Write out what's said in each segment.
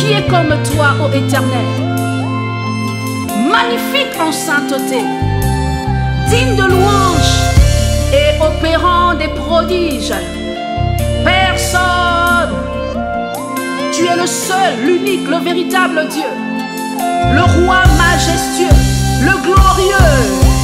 Qui est comme toi, ô Éternel? Magnifique en sainteté, digne de louange et opérant des prodiges. Personne. Tu es le seul, l'unique, le véritable Dieu, le roi majestueux, le glorieux.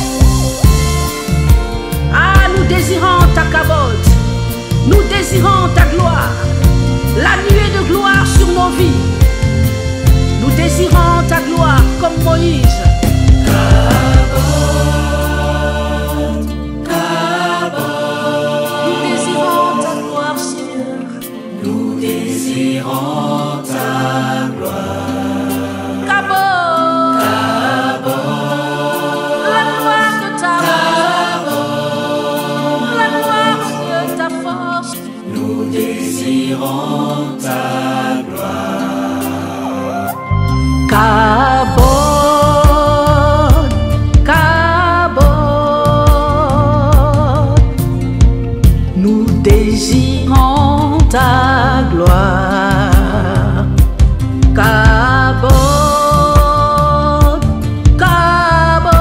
Ah, nous désirons ta kavod, nous désirons ta gloire, la nuée de gloire sur nos vies. Nous désirons ta gloire comme Moïse. Nous désirons ta gloire, Seigneur. Nous désirons ta gloire. Kabod. La gloire de ta gloire. La gloire de ta force. Nous désirons ta gloire. Kabod. Nous désirons ta gloire. Kabod, Kabod.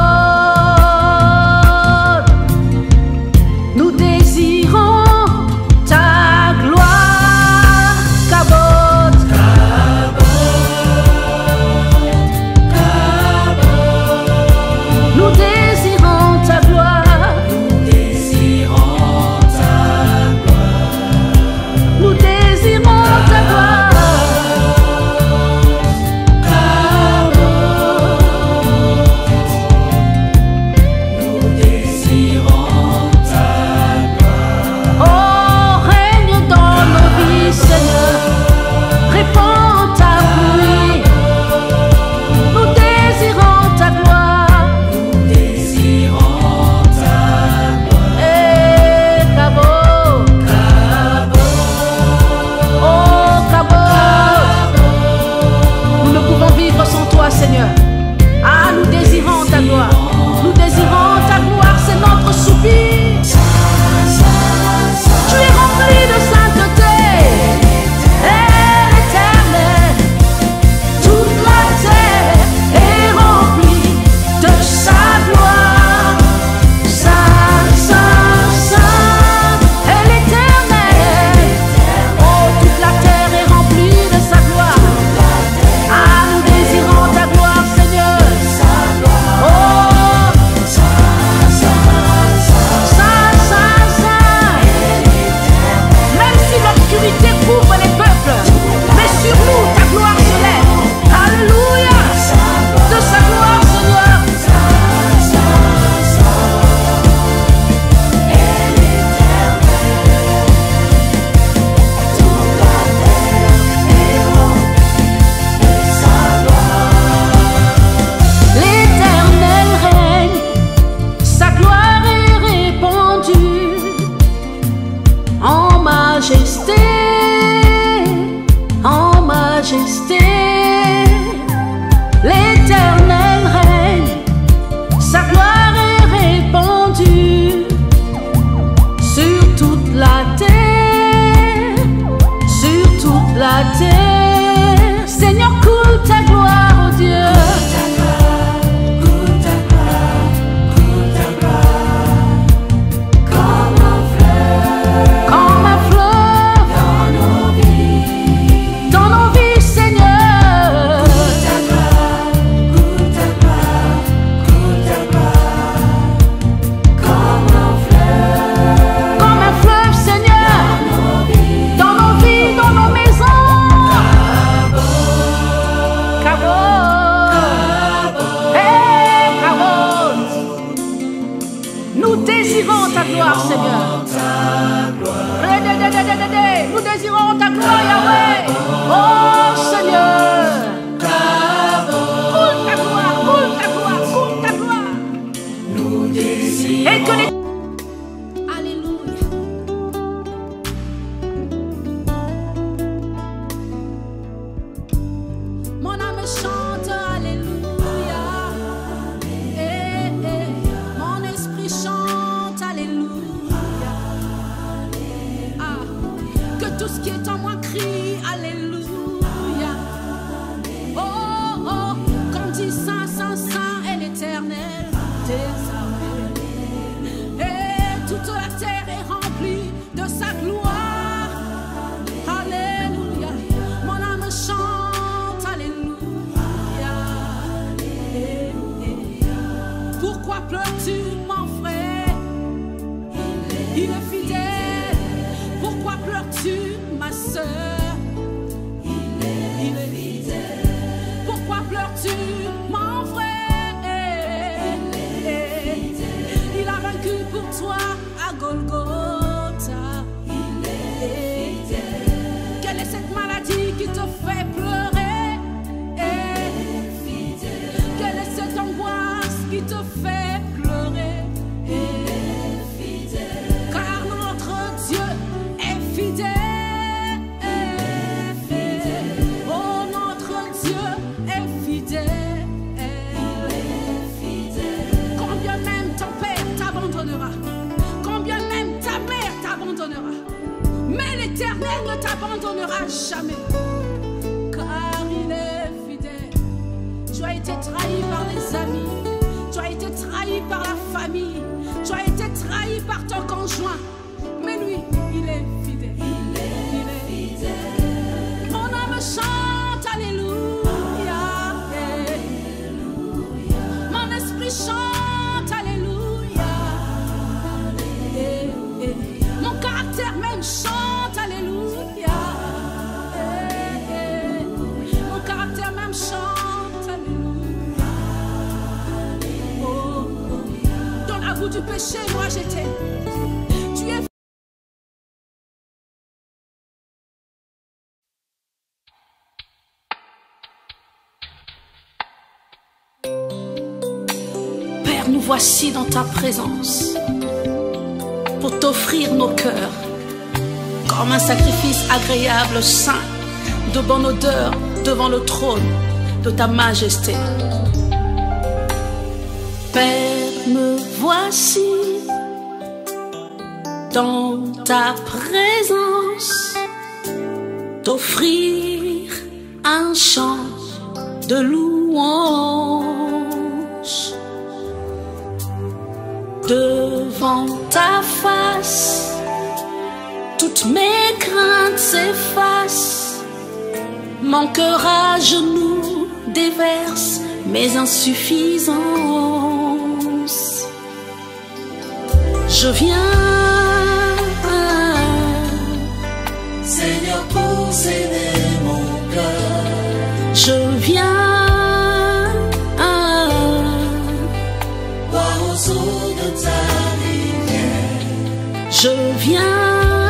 Nous désirons ta gloire. Kabod, nous désirons ta gloire. Nous désirons ta gloire. Oh, règne dans nos vies, Seigneur. Répands ta pluie. Nous désirons ta gloire. Eh, Kabod. Oh, Kabod. Nous ne pouvons vivre sans toi, Seigneur. Ah, nous désirons ta gloire. Nous désirons ta gloire, c'est notre soupir. Tu es rempli de sainteté. Éternel, toute la terre est remplie de sa gloire. Saint, Saint, Saint est l'Éternel. Oh, toute la terre est remplie de sa gloire. Ah, nous désirons ta gloire, Seigneur. Oh, Saint, Saint, Saint. Même si l'obscurité couvre les peuples, mais sur nous ta gloire se lève. Alléluia. De sa gloire, Seigneur. L'Éternel règne, sa gloire est répandue en majesté, en majesté. L'Éternel règne, sa gloire est répandue sur toute la terre, sur toute la terre. Seigneur, coule ta gloire, oh Dieu. Comme un fleuve dans nos vies, Seigneur. Comme un fleuve, Seigneur, dans nos vies, dans nos maisons. Kabod. Hey, Kabod. Nous désirons ta gloire, Seigneur. Nous désirons ta gloire, Yahweh. Oh, Seigneur. Coule ta gloire, coule ta gloire, coule ta gloire. Et que les... Alléluia. Mon âme chante, Alléluia. Mon esprit chante, Alléluia. Ah, que tout ce qui est en moi crie. l'Éternel ne t'abandonnera jamais, car il est fidèle. Tu as été trahi par les amis, tu as été trahi par la famille, tu as été trahi par ton conjoint, mais lui, il est fidèle. Il est fidèle. Mon âme chante alléluia, alléluia. Mon esprit chante alléluia, mon caractère même chante alléluia, mon caractère même chante alléluia. Dans la boue du péché, moi j'étais. Tu es Père, nous voici dans ta présence pour t'offrir nos cœurs comme un sacrifice agréable, saint, de bonne odeur devant le trône de ta majesté. Père, me voici dans ta présence, t'offrir un chant de louange. Devant ta face, toutes mes craintes s'effacent. Mon cœur à genoux déverse mes insuffisances. Je viens, Seigneur, posséder mon cœur. je viens, Boire aux eaux de ta rivière. je viens,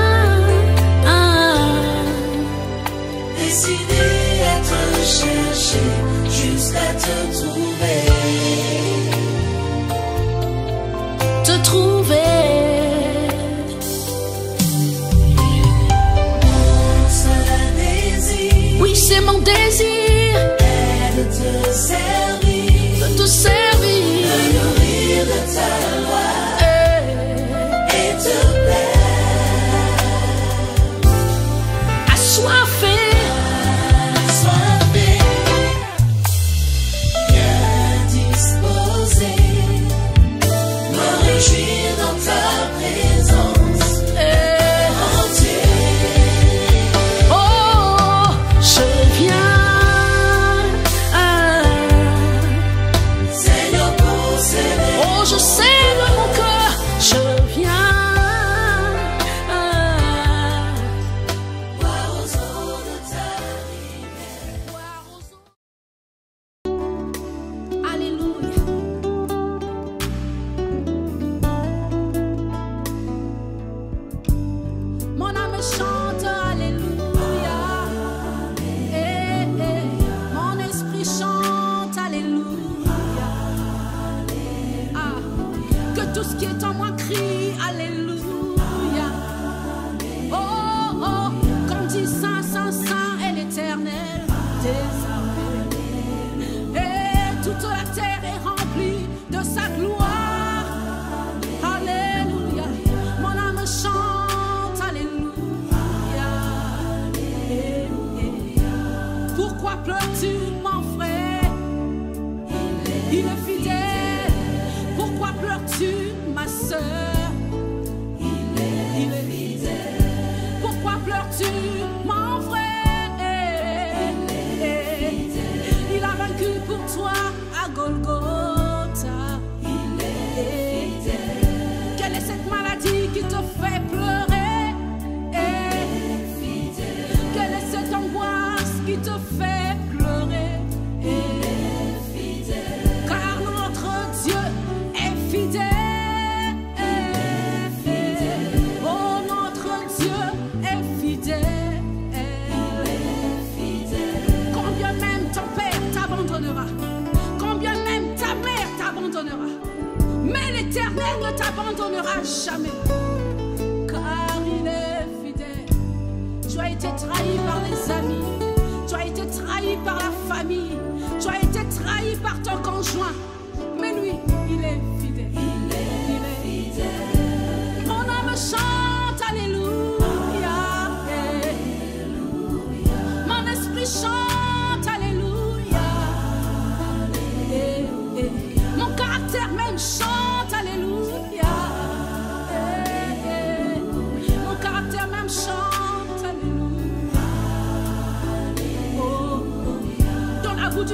Décidé à te chercher jusqu'à te trouver. te trouver. Mon seul désir Oui, c'est mon désir est de te servir, de te servir. de nourrir de ta loi et te plaire. Assoiffé, Assoiffé, bien disposé, me réjouir dans ta présence entier. oh, je viens, Seigneur, posséder oh, je sais de mon cœur, je viens, boire aux eaux de ta rivière. alléluia. Mon âme chante alléluia, mon esprit chante alléluia. Ah, que tout ce qui est en moi crie alléluia. Oh, oh, comme dit Saint, Saint, Saint est l'Éternel des armées. Et toute la terre est remplie de sa gloire. Alléluia. Mon âme chante alléluia. Pourquoi pleures-tu, mon frère? Il est fidèle. Pourquoi pleures-tu, ma sœur? Il est fidèle. Pourquoi pleures-tu, mon frère? Il a vaincu pour toi à Golgotha. Quelle est cette maladie qui te fait pleurer? Quelle est cette angoisse qui te fait pleurer? Car notre Dieu est fidèle. Oh, notre Dieu est fidèle. Combien même ton père t'abandonnera, combien même ta mère t'abandonnera, mais l'Éternel ne t'abandonnera jamais, car il est fidèle. Tu as été trahi par les amis, tu as été trahi par la famille, tu as été trahi par ton conjoint, mais lui, il est fidèle. Il est fidèle. Mon âme chante alléluia.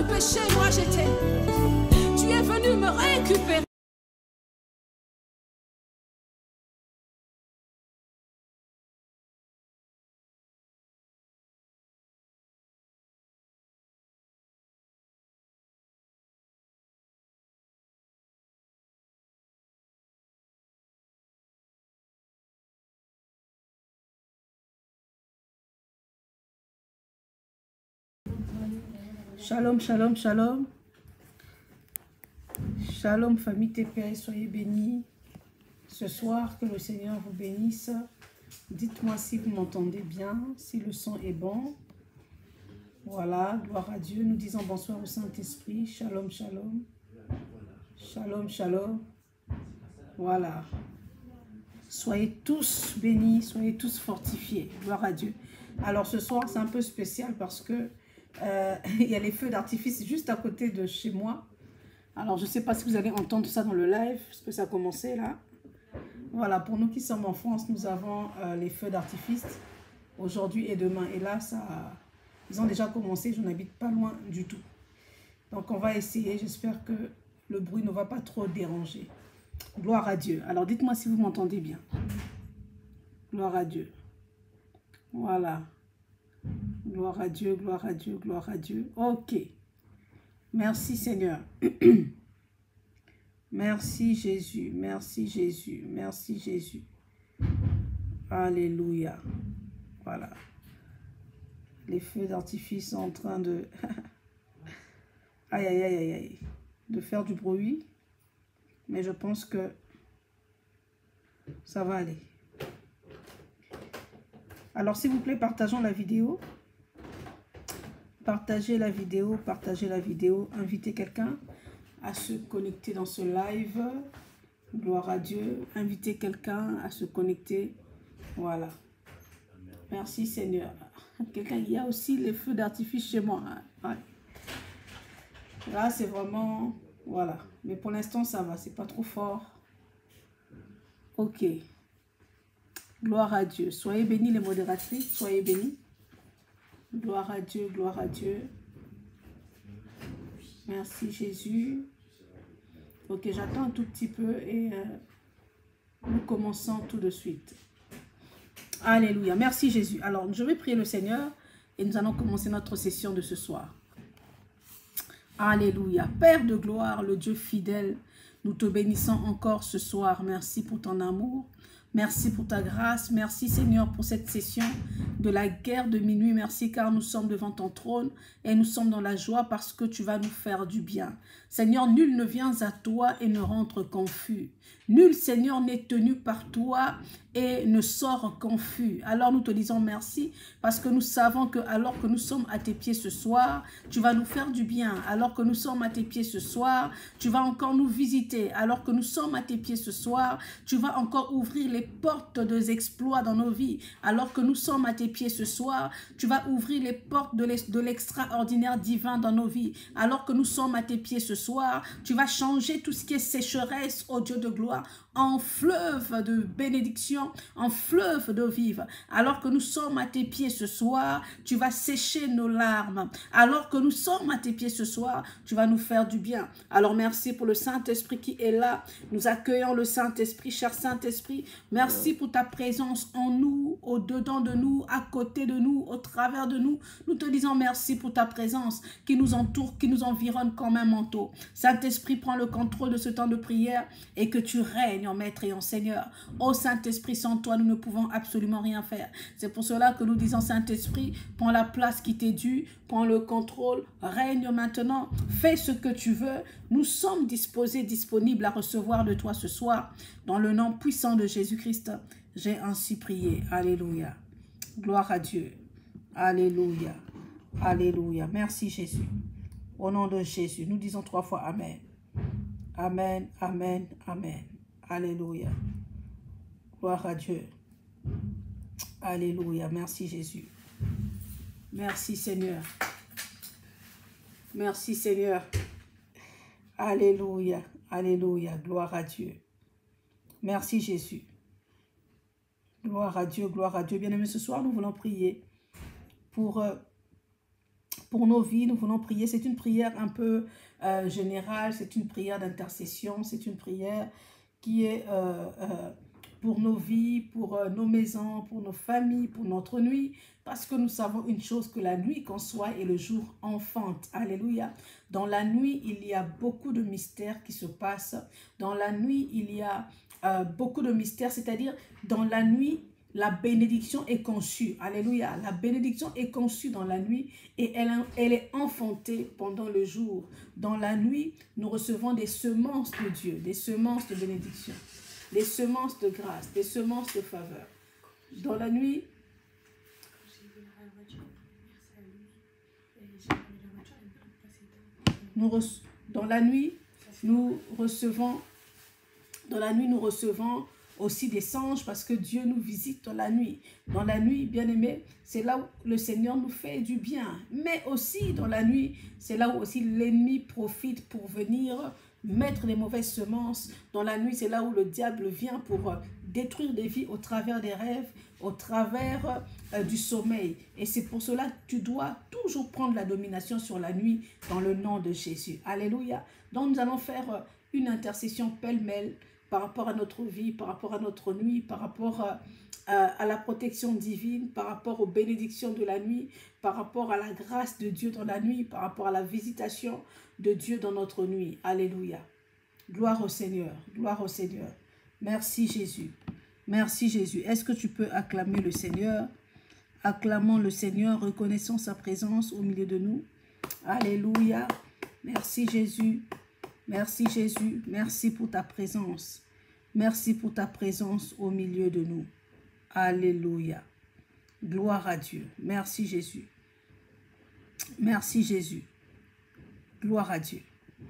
le péché, moi j'étais. Tu es venu me récupérer. Shalom, shalom, shalom. Shalom, famille TPS, soyez bénis. Ce soir, que le Seigneur vous bénisse. Dites-moi si vous m'entendez bien, si le son est bon. Voilà, gloire à Dieu. Nous disons bonsoir au Saint-Esprit. Shalom, shalom. Shalom, shalom. Voilà. Soyez tous bénis, soyez tous fortifiés. Gloire à Dieu. Alors ce soir, c'est un peu spécial parce que il y a les feux d'artifice juste à côté de chez moi. Alors je ne sais pas si vous allez entendre ça dans le live, parce que ça a commencé là. Voilà, pour nous qui sommes en France, nous avons les feux d'artifice aujourd'hui et demain. Et là, ils ont déjà commencé, je n'habite pas loin du tout. Donc on va essayer, j'espère que le bruit ne va pas trop déranger. Gloire à Dieu. Alors dites-moi si vous m'entendez bien. Gloire à Dieu. Voilà. Gloire à Dieu, gloire à Dieu, gloire à Dieu. Ok. Merci Seigneur. Merci Jésus, merci Jésus, merci Jésus. Alléluia. Voilà. Les feux d'artifice sont en train de... aïe, aïe, aïe, aïe, aïe. De faire du bruit. Mais je pense que ça va aller. Alors s'il vous plaît, partageons la vidéo. Partagez la vidéo, partagez la vidéo. Invitez quelqu'un à se connecter dans ce live. Gloire à Dieu. Invitez quelqu'un à se connecter. Voilà. Merci Seigneur. Quelqu'un, il y a aussi les feux d'artifice chez moi. Ouais. Là, c'est vraiment... Voilà. Mais pour l'instant, ça va. C'est pas trop fort. Ok. Gloire à Dieu. Soyez bénis les modératrices. Soyez bénis. Gloire à Dieu, gloire à Dieu. Merci Jésus. Ok, j'attends un tout petit peu et nous commençons tout de suite. Alléluia. Merci Jésus. Alors, je vais prier le Seigneur et nous allons commencer notre session de ce soir. Alléluia. Père de gloire, le Dieu fidèle, nous te bénissons encore ce soir. Merci pour ton amour. Merci pour ta grâce. Merci Seigneur pour cette session de la guerre de minuit. Merci car nous sommes devant ton trône et nous sommes dans la joie parce que tu vas nous faire du bien. Seigneur, nul ne vient à toi et ne rentre confus. Nul Seigneur n'est tenu par toi et ne sort confus. Alors nous te disons merci parce que nous savons que alors que nous sommes à tes pieds ce soir, tu vas nous faire du bien. Alors que nous sommes à tes pieds ce soir, tu vas encore nous visiter. Alors que nous sommes à tes pieds ce soir, tu vas encore ouvrir les portes des exploits dans nos vies. Alors que nous sommes à tes pieds ce soir, tu vas ouvrir les portes de l'extraordinaire divin dans nos vies. Alors que nous sommes à tes pieds ce soir, tu vas changer tout ce qui est sécheresse, ô Dieu de gloire, en fleuve de bénédiction, en fleuve d'eau vive. Alors que nous sommes à tes pieds ce soir, tu vas sécher nos larmes. Alors que nous sommes à tes pieds ce soir, tu vas nous faire du bien. Alors merci pour le Saint-Esprit qui est là. Nous accueillons le Saint-Esprit, cher Saint-Esprit. Merci pour ta présence en nous, au-dedans de nous, à côté de nous, au travers de nous. Nous te disons merci pour ta présence qui nous entoure, qui nous environne comme un manteau. Saint-Esprit, prends le contrôle de ce temps de prière et que tu règnes en Maître et en Seigneur. Ô Saint-Esprit, sans toi, nous ne pouvons absolument rien faire. C'est pour cela que nous disons, Saint-Esprit, prends la place qui t'est due, prends le contrôle, règne maintenant, fais ce que tu veux. Nous sommes disposés, disponibles à recevoir de toi ce soir. Dans le nom puissant de Jésus-Christ, j'ai ainsi prié. Alléluia. Gloire à Dieu. Alléluia. Alléluia. Merci Jésus. Au nom de Jésus, nous disons 3 fois Amen. Amen, Amen, Amen. Alléluia. Gloire à Dieu. Alléluia. Merci Jésus. Merci Seigneur. Merci Seigneur. Alléluia. Alléluia. Gloire à Dieu. Merci Jésus. Gloire à Dieu, gloire à Dieu. Bien-aimés, ce soir, nous voulons prier pour pour nos vies, nous voulons prier. C'est une prière un peu générale, c'est une prière d'intercession, c'est une prière qui est pour nos vies, pour nos maisons, pour nos familles, pour notre nuit, parce que nous savons une chose, que la nuit conçoit et le jour enfante. Alléluia. Dans la nuit, il y a beaucoup de mystères qui se passent. Dans la nuit, il y a beaucoup de mystères, c'est-à-dire dans la nuit, la bénédiction est conçue. Alléluia. La bénédiction est conçue dans la nuit et elle est enfantée pendant le jour. Dans la nuit, nous recevons des semences de Dieu, des semences de bénédiction, des semences de grâce, des semences de faveur. Dans la nuit, nous recevons aussi des songes, parce que Dieu nous visite dans la nuit. Dans la nuit, bien-aimés, c'est là où le Seigneur nous fait du bien. Mais aussi dans la nuit, c'est là où aussi l'ennemi profite pour venir mettre des mauvaises semences. Dans la nuit, c'est là où le diable vient pour détruire des vies au travers des rêves, au travers du sommeil. Et c'est pour cela que tu dois toujours prendre la domination sur la nuit dans le nom de Jésus. Alléluia. Donc nous allons faire une intercession pêle-mêle par rapport à notre vie, par rapport à notre nuit, par rapport à la protection divine, par rapport aux bénédictions de la nuit, par rapport à la grâce de Dieu dans la nuit, par rapport à la visitation de Dieu dans notre nuit. Alléluia. Gloire au Seigneur, gloire au Seigneur. Merci Jésus, merci Jésus. Est-ce que tu peux acclamer le Seigneur? Acclamons le Seigneur, reconnaissons sa présence au milieu de nous. Alléluia. Merci Jésus. Merci Jésus, merci pour ta présence. Merci pour ta présence au milieu de nous. Alléluia. Gloire à Dieu. Merci Jésus. Merci Jésus. Gloire à Dieu.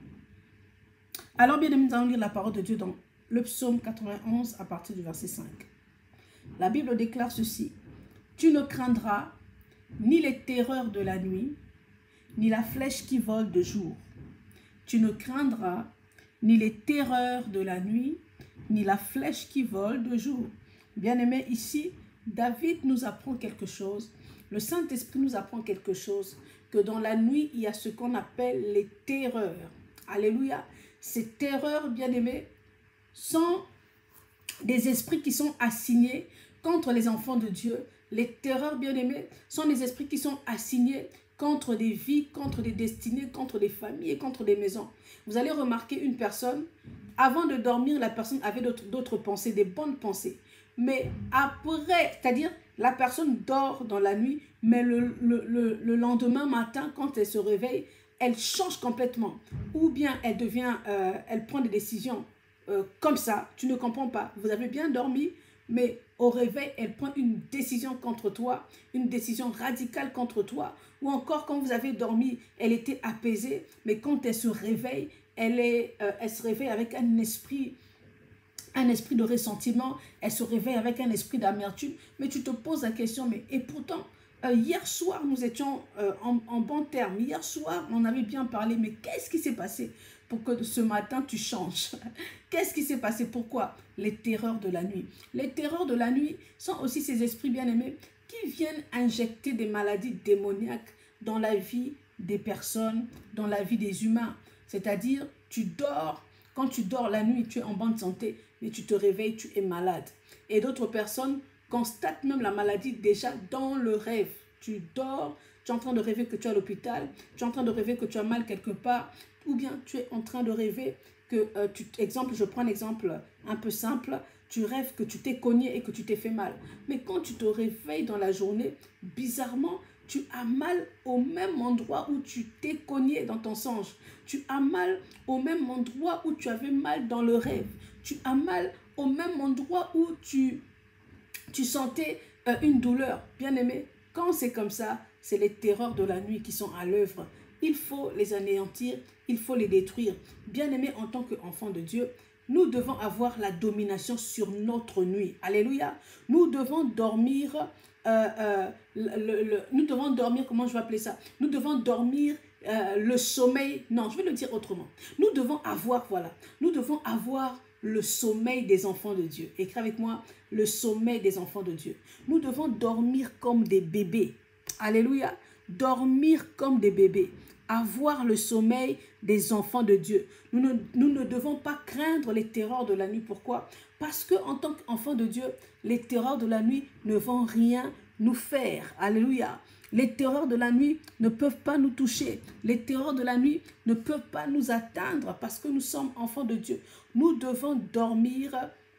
Alors bien aimés, nous allons lire la parole de Dieu dans le psaume 91 à partir du verset 5. La Bible déclare ceci. Tu ne craindras ni les terreurs de la nuit, ni la flèche qui vole de jour. Tu ne craindras ni les terreurs de la nuit, ni la flèche qui vole de jour. Bien-aimé, ici, David nous apprend quelque chose. Le Saint-Esprit nous apprend quelque chose, que dans la nuit, il y a ce qu'on appelle les terreurs. Alléluia. Ces terreurs, bien-aimés, sont des esprits qui sont assignés contre les enfants de Dieu. Les terreurs, bien-aimés, sont des esprits qui sont assignés contre des vies, contre des destinées, contre des familles et contre des maisons. Vous allez remarquer une personne, avant de dormir, la personne avait d'autres pensées, des bonnes pensées. Mais après, c'est-à-dire la personne dort dans la nuit, mais le lendemain matin, quand elle se réveille, elle change complètement. Ou bien elle prend des décisions comme ça, tu ne comprends pas. Vous avez bien dormi, mais au réveil, elle prend une décision contre toi, une décision radicale contre toi. Ou encore, quand vous avez dormi, elle était apaisée, mais quand elle se réveille, elle se réveille avec un esprit de ressentiment, elle se réveille avec un esprit d'amertume. Mais tu te poses la question, mais et pourtant, hier soir, nous étions en bon terme. Hier soir, on avait bien parlé, mais qu'est-ce qui s'est passé pour que ce matin, tu changes? Qu'est-ce qui s'est passé? Pourquoi? Les terreurs de la nuit. Les terreurs de la nuit sont aussi ces esprits bien-aimés qui viennent injecter des maladies démoniaques dans la vie des personnes, dans la vie des humains. C'est-à-dire, tu dors, quand tu dors la nuit, tu es en bonne santé, mais tu te réveilles, tu es malade. Et d'autres personnes constatent même la maladie déjà dans le rêve. Tu dors, tu es en train de rêver que tu es à l'hôpital, tu es en train de rêver que tu as mal quelque part, ou bien tu es en train de rêver que, je prends un exemple un peu simple, tu rêves que tu t'es cogné et que tu t'es fait mal. Mais quand tu te réveilles dans la journée, bizarrement, tu as mal au même endroit où tu t'es cogné dans ton songe. Tu as mal au même endroit où tu avais mal dans le rêve. Tu as mal au même endroit où tu sentais une douleur. Bien aimé, quand c'est comme ça, c'est les terreurs de la nuit qui sont à l'œuvre. Il faut les anéantir, il faut les détruire. Bien aimé, en tant qu'enfant de Dieu, nous devons avoir la domination sur notre nuit. Alléluia. Nous devons dormir, nous devons dormir, comment je vais appeler ça? Nous devons dormir le sommeil. Non, je vais le dire autrement. Nous devons avoir, voilà, nous devons avoir le sommeil des enfants de Dieu. Écris avec moi, le sommeil des enfants de Dieu. Nous devons dormir comme des bébés. Alléluia. dormir comme des bébés, avoir le sommeil des enfants de Dieu. Nous ne devons pas craindre les terreurs de la nuit. Pourquoi? Parce qu'en tant qu'enfants de Dieu, les terreurs de la nuit ne vont rien nous faire. Alléluia. Les terreurs de la nuit ne peuvent pas nous toucher. Les terreurs de la nuit ne peuvent pas nous atteindre parce que nous sommes enfants de Dieu. Nous devons dormir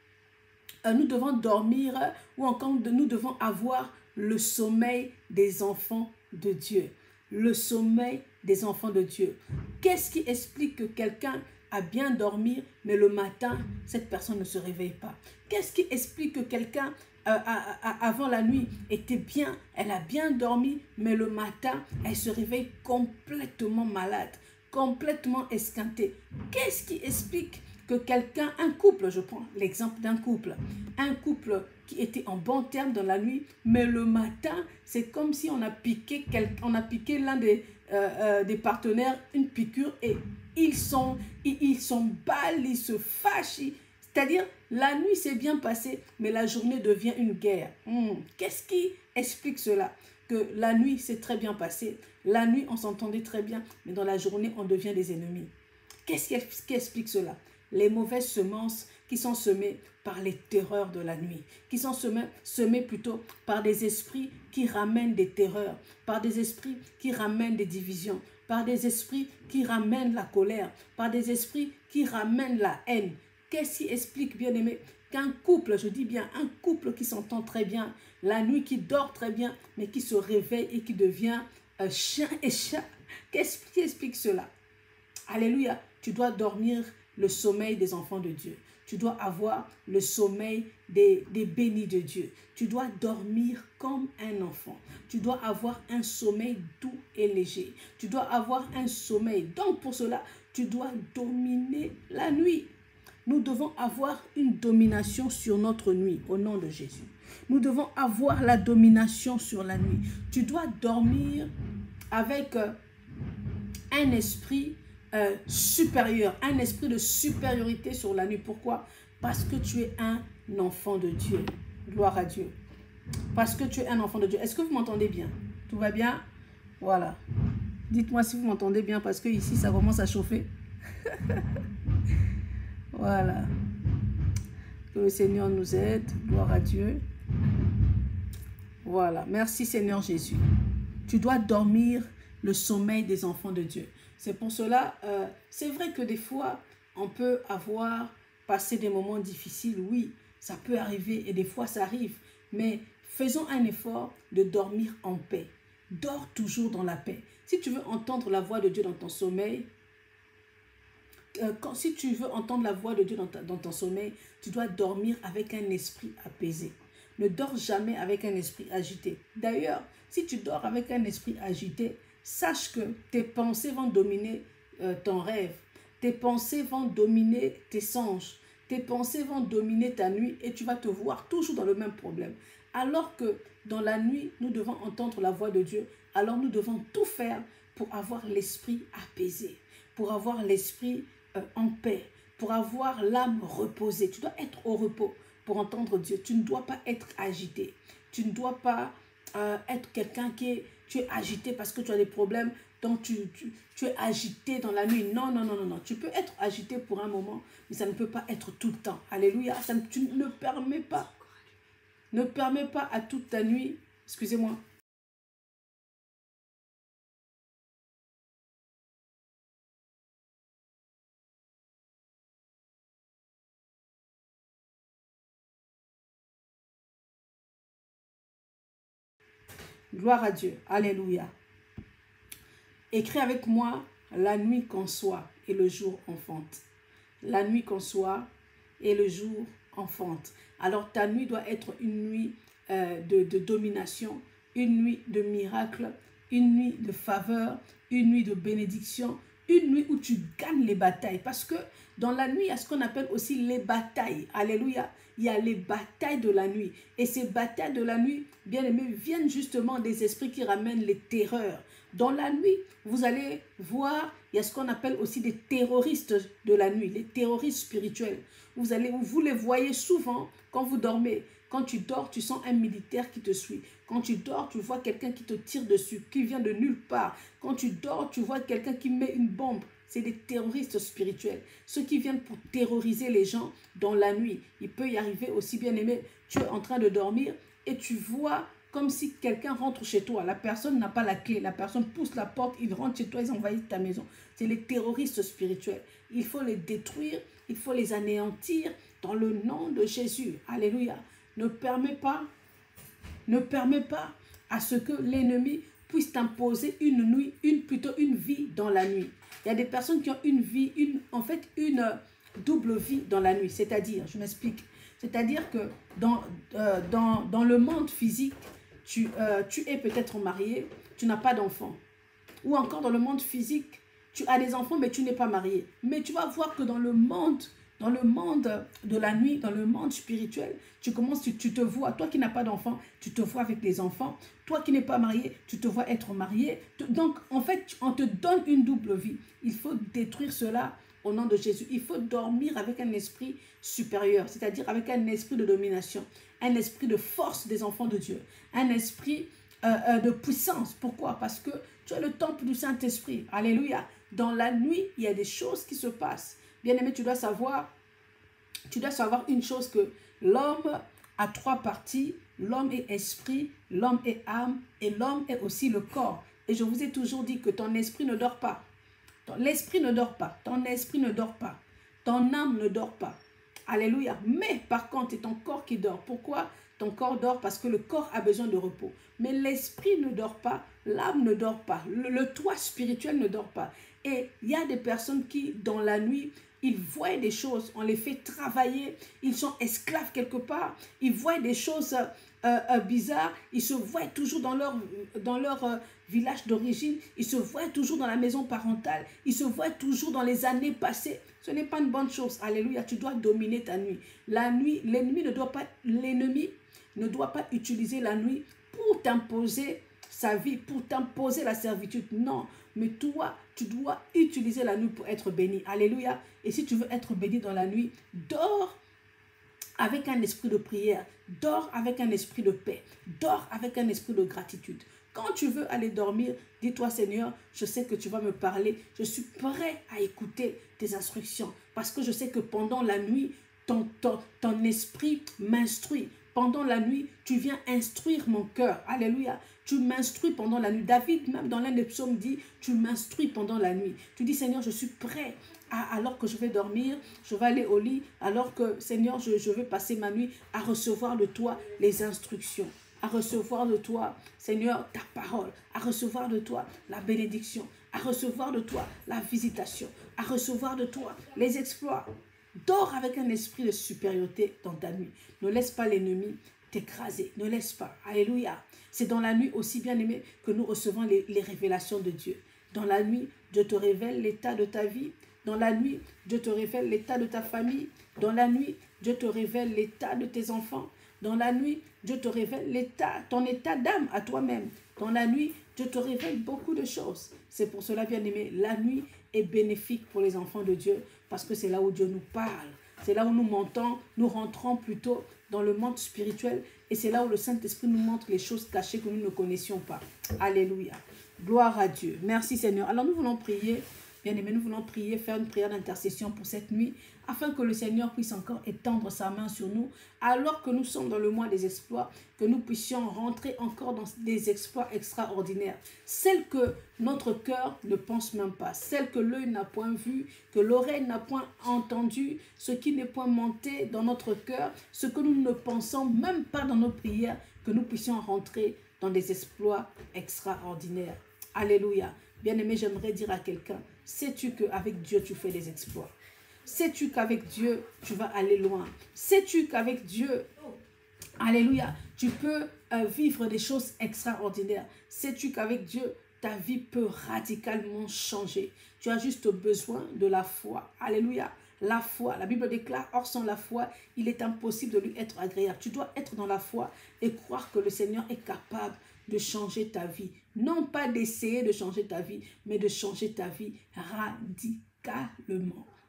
ou encore nous devons avoir le sommeil des enfants de Dieu. Le sommeil des enfants de Dieu. Qu'est-ce qui explique que quelqu'un a bien dormi, mais le matin, cette personne ne se réveille pas? Qu'est-ce qui explique que quelqu'un, avant la nuit, était bien, elle a bien dormi, mais le matin, elle se réveille complètement malade, complètement esquintée? Qu'est-ce qui explique que quelqu'un, un couple, je prends l'exemple d'un couple, un couple qui était en bon terme dans la nuit, mais le matin, c'est comme si on a piqué l'un des partenaires une piqûre et ils sont balles, ils se fâchent. C'est-à-dire, la nuit s'est bien passée, mais la journée devient une guerre. Qu'est-ce qui explique cela? Que la nuit s'est très bien passée, la nuit on s'entendait très bien, mais dans la journée on devient des ennemis. Qu'est-ce qui explique cela? Les mauvaises semences qui sont semées par les terreurs de la nuit, qui sont semées plutôt par des esprits qui ramènent des terreurs, par des esprits qui ramènent des divisions, par des esprits qui ramènent la colère, par des esprits qui ramènent la haine. Qu'est-ce qui explique, bien aimé, qu'un couple, je dis bien un couple qui s'entend très bien, la nuit qui dort très bien, mais qui se réveille et qui devient chien et chat? Qu'est-ce qui explique cela? Alléluia, tu dois dormir le sommeil des enfants de Dieu. Tu dois avoir le sommeil des bénis de Dieu. Tu dois dormir comme un enfant. Tu dois avoir un sommeil doux et léger. Tu dois avoir un sommeil. Donc pour cela, tu dois dominer la nuit. Nous devons avoir une domination sur notre nuit au nom de Jésus. Nous devons avoir la domination sur la nuit. Tu dois dormir avec un esprit supérieur, un esprit de supériorité sur la nuit. Pourquoi? Parce que tu es un enfant de Dieu. Gloire à Dieu. Parce que tu es un enfant de Dieu. Est-ce que vous m'entendez bien? Tout va bien? Voilà. Dites-moi si vous m'entendez bien parce que ici ça commence à chauffer. Voilà. Que le Seigneur nous aide. Gloire à Dieu. Voilà. Merci Seigneur Jésus. Tu dois dormir le sommeil des enfants de Dieu. C'est pour cela, c'est vrai que des fois, on peut avoir passé des moments difficiles. Oui, ça peut arriver et des fois ça arrive. Mais faisons un effort de dormir en paix. Dors toujours dans la paix. Si tu veux entendre la voix de Dieu dans ton sommeil, si tu veux entendre la voix de Dieu dans ton sommeil, tu dois dormir avec un esprit apaisé. Ne dors jamais avec un esprit agité. D'ailleurs, si tu dors avec un esprit agité, sache que tes pensées vont dominer ton rêve. Tes pensées vont dominer tes songes. Tes pensées vont dominer ta nuit et tu vas te voir toujours dans le même problème. Alors que dans la nuit, nous devons entendre la voix de Dieu. Alors nous devons tout faire pour avoir l'esprit apaisé, pour avoir l'esprit en paix, pour avoir l'âme reposée. Tu dois être au repos pour entendre Dieu. Tu ne dois pas être agité. Tu ne dois pas être quelqu'un tu es agité parce que tu as des problèmes, donc tu es agité dans la nuit. Non, non, non, non, non. Tu peux être agité pour un moment, mais ça ne peut pas être tout le temps. Alléluia. Tu ne permets pas. Ne permets pas à toute ta nuit, excusez-moi. Gloire à Dieu. Alléluia. Écris avec moi, la nuit conçoit et le jour enfante. La nuit conçoit et le jour enfante. Alors ta nuit doit être une nuit de domination, une nuit de miracle, une nuit de faveur, une nuit de bénédiction, une nuit où tu gagnes les batailles. Parce que dans la nuit, il y a ce qu'on appelle aussi les batailles. Alléluia. Il y a les batailles de la nuit. Et ces batailles de la nuit, bien aimés, viennent justement des esprits qui ramènent les terreurs. Dans la nuit, vous allez voir, il y a ce qu'on appelle aussi des terroristes de la nuit, les terroristes spirituels. Vous les voyez souvent quand vous dormez. Quand tu dors, tu sens un militaire qui te suit. Quand tu dors, tu vois quelqu'un qui te tire dessus, qui vient de nulle part. Quand tu dors, tu vois quelqu'un qui met une bombe. C'est des terroristes spirituels. Ceux qui viennent pour terroriser les gens dans la nuit. Il peut y arriver aussi, bien aimé, tu es en train de dormir et tu vois comme si quelqu'un rentre chez toi. La personne n'a pas la clé. La personne pousse la porte, ils rentrent chez toi, ils envahissent ta maison. C'est les terroristes spirituels. Il faut les détruire, il faut les anéantir dans le nom de Jésus. Alléluia. Ne permets pas à ce que l'ennemi puisse t'imposer une nuit, plutôt une vie dans la nuit. Il y a des personnes qui ont une vie, une double vie dans la nuit. C'est-à-dire, je m'explique, c'est-à-dire que dans le monde physique, tu es peut-être marié, tu n'as pas d'enfant. Ou encore dans le monde physique, tu as des enfants mais tu n'es pas marié. Mais tu vas voir que dans le monde de la nuit, dans le monde spirituel, tu te vois, toi qui n'as pas d'enfant, tu te vois avec les enfants. Toi qui n'es pas marié, tu te vois être marié. Donc, en fait, on te donne une double vie. Il faut détruire cela au nom de Jésus. Il faut dormir avec un esprit supérieur, c'est-à-dire avec un esprit de domination, un esprit de force des enfants de Dieu, un esprit de puissance. Pourquoi? Parce que tu es le temple du Saint-Esprit. Alléluia. Dans la nuit, il y a des choses qui se passent. Bien-aimé, tu dois savoir une chose, que l'homme a trois parties. L'homme est esprit, l'homme est âme et l'homme est aussi le corps. Et je vous ai toujours dit que ton esprit ne dort pas. L'esprit ne dort pas, ton esprit ne dort pas, ton âme ne dort pas. Alléluia. Mais par contre, c'est ton corps qui dort. Pourquoi ton corps dort? Parce que le corps a besoin de repos. Mais l'esprit ne dort pas, l'âme ne dort pas, le toit spirituel ne dort pas. Et il y a des personnes qui, dans la nuit, ils voient des choses, on les fait travailler, ils sont esclaves quelque part, ils voient des choses bizarres, ils se voient toujours dans leur village d'origine, ils se voient toujours dans la maison parentale, ils se voient toujours dans les années passées. Ce n'est pas une bonne chose. Alléluia, tu dois dominer ta nuit. La nuit, l'ennemi ne doit pas utiliser la nuit pour t'imposer sa vie, pour t'imposer la servitude. Non, mais toi, tu dois utiliser la nuit pour être béni. Alléluia. Et si tu veux être béni dans la nuit, dors avec un esprit de prière, dors avec un esprit de paix, dors avec un esprit de gratitude. Quand tu veux aller dormir, dis-toi, Seigneur, je sais que tu vas me parler, je suis prêt à écouter tes instructions, parce que je sais que pendant la nuit, ton esprit m'instruit. Pendant la nuit, tu viens instruire mon cœur. Alléluia. Tu m'instruis pendant la nuit. David, même dans l'un des psaumes, dit, tu m'instruis pendant la nuit. Tu dis, Seigneur, je suis prêt. Alors que je vais dormir, je vais aller au lit, alors que, Seigneur, je vais passer ma nuit à recevoir de toi les instructions, à recevoir de toi, Seigneur, ta parole, à recevoir de toi la bénédiction, à recevoir de toi la visitation, à recevoir de toi les exploits. Dors avec un esprit de supériorité dans ta nuit. Ne laisse pas l'ennemi t'écraser. Ne laisse pas. Alléluia. C'est dans la nuit aussi, bien aimé, que nous recevons les révélations de Dieu. Dans la nuit, Dieu te révèle l'état de ta vie. Dans la nuit, Dieu te révèle l'état de ta famille. Dans la nuit, Dieu te révèle l'état de tes enfants. Dans la nuit, Dieu te révèle ton état d'âme à toi-même. Dans la nuit, Dieu te révèle beaucoup de choses. C'est pour cela, bien aimé, la nuit est bénéfique pour les enfants de Dieu, parce que c'est là où Dieu nous parle. C'est là où nous rentrons plutôt dans le monde spirituel, et c'est là où le Saint-Esprit nous montre les choses cachées que nous ne connaissions pas. Alléluia. Gloire à Dieu. Merci Seigneur. Alors nous voulons prier, bien-aimés, nous voulons prier, faire une prière d'intercession pour cette nuit, afin que le Seigneur puisse encore étendre sa main sur nous, alors que nous sommes dans le mois des exploits, que nous puissions rentrer encore dans des exploits extraordinaires, celles que notre cœur ne pense même pas, celles que l'œil n'a point vu, que l'oreille n'a point entendu, ce qui n'est point monté dans notre cœur, ce que nous ne pensons même pas dans nos prières, que nous puissions rentrer dans des exploits extraordinaires. Alléluia. Bien-aimé, j'aimerais dire à quelqu'un, sais-tu qu'avec Dieu, tu fais des exploits? Sais-tu qu'avec Dieu, tu vas aller loin? Sais-tu qu'avec Dieu, alléluia, tu peux vivre des choses extraordinaires? Sais-tu qu'avec Dieu, ta vie peut radicalement changer? Tu as juste besoin de la foi. Alléluia. La foi, la Bible déclare, or sans la foi, il est impossible de lui être agréable. Tu dois être dans la foi et croire que le Seigneur est capable de changer ta vie. Non pas d'essayer de changer ta vie, mais de changer ta vie radicalement.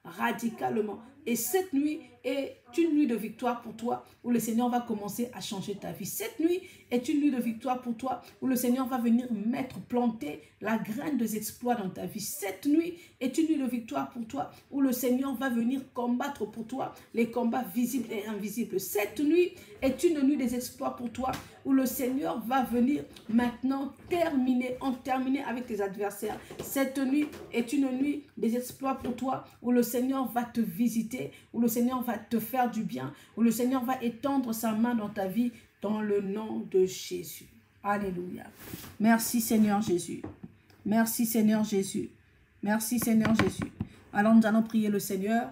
radicalement. Et cette nuit est une nuit de victoire pour toi, où le Seigneur va commencer à changer ta vie. Cette nuit est une nuit de victoire pour toi, où le Seigneur va venir planter la graine des exploits dans ta vie. Cette nuit est une nuit de victoire pour toi, où le Seigneur va venir combattre pour toi les combats visibles et invisibles. Cette nuit est une nuit des exploits pour toi, où le Seigneur va venir maintenant terminer avec tes adversaires. Cette nuit est une nuit des exploits pour toi, où le Seigneur va te visiter, où le Seigneur va te faire du bien, où le Seigneur va étendre sa main dans ta vie, dans le nom de Jésus. Alléluia. Merci Seigneur Jésus. Merci Seigneur Jésus. Merci Seigneur Jésus. Alors nous allons prier le Seigneur.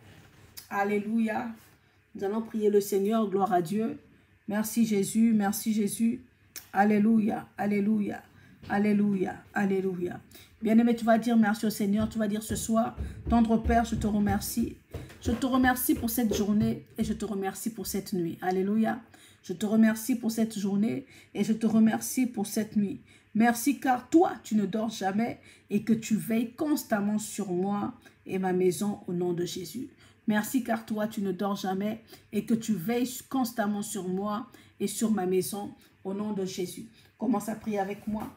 Alléluia. Nous allons prier le Seigneur. Gloire à Dieu. Merci Jésus. Merci Jésus. Alléluia. Alléluia. Alléluia. Alléluia. Bien-aimé, tu vas dire merci au Seigneur. Tu vas dire ce soir, tendre Père, je te remercie. Je te remercie pour cette journée et je te remercie pour cette nuit. Alléluia. Je te remercie pour cette journée et je te remercie pour cette nuit. Merci car toi, tu ne dors jamais et que tu veilles constamment sur moi et ma maison au nom de Jésus. Merci car toi, tu ne dors jamais et que tu veilles constamment sur moi et sur ma maison au nom de Jésus. Commence à prier avec moi.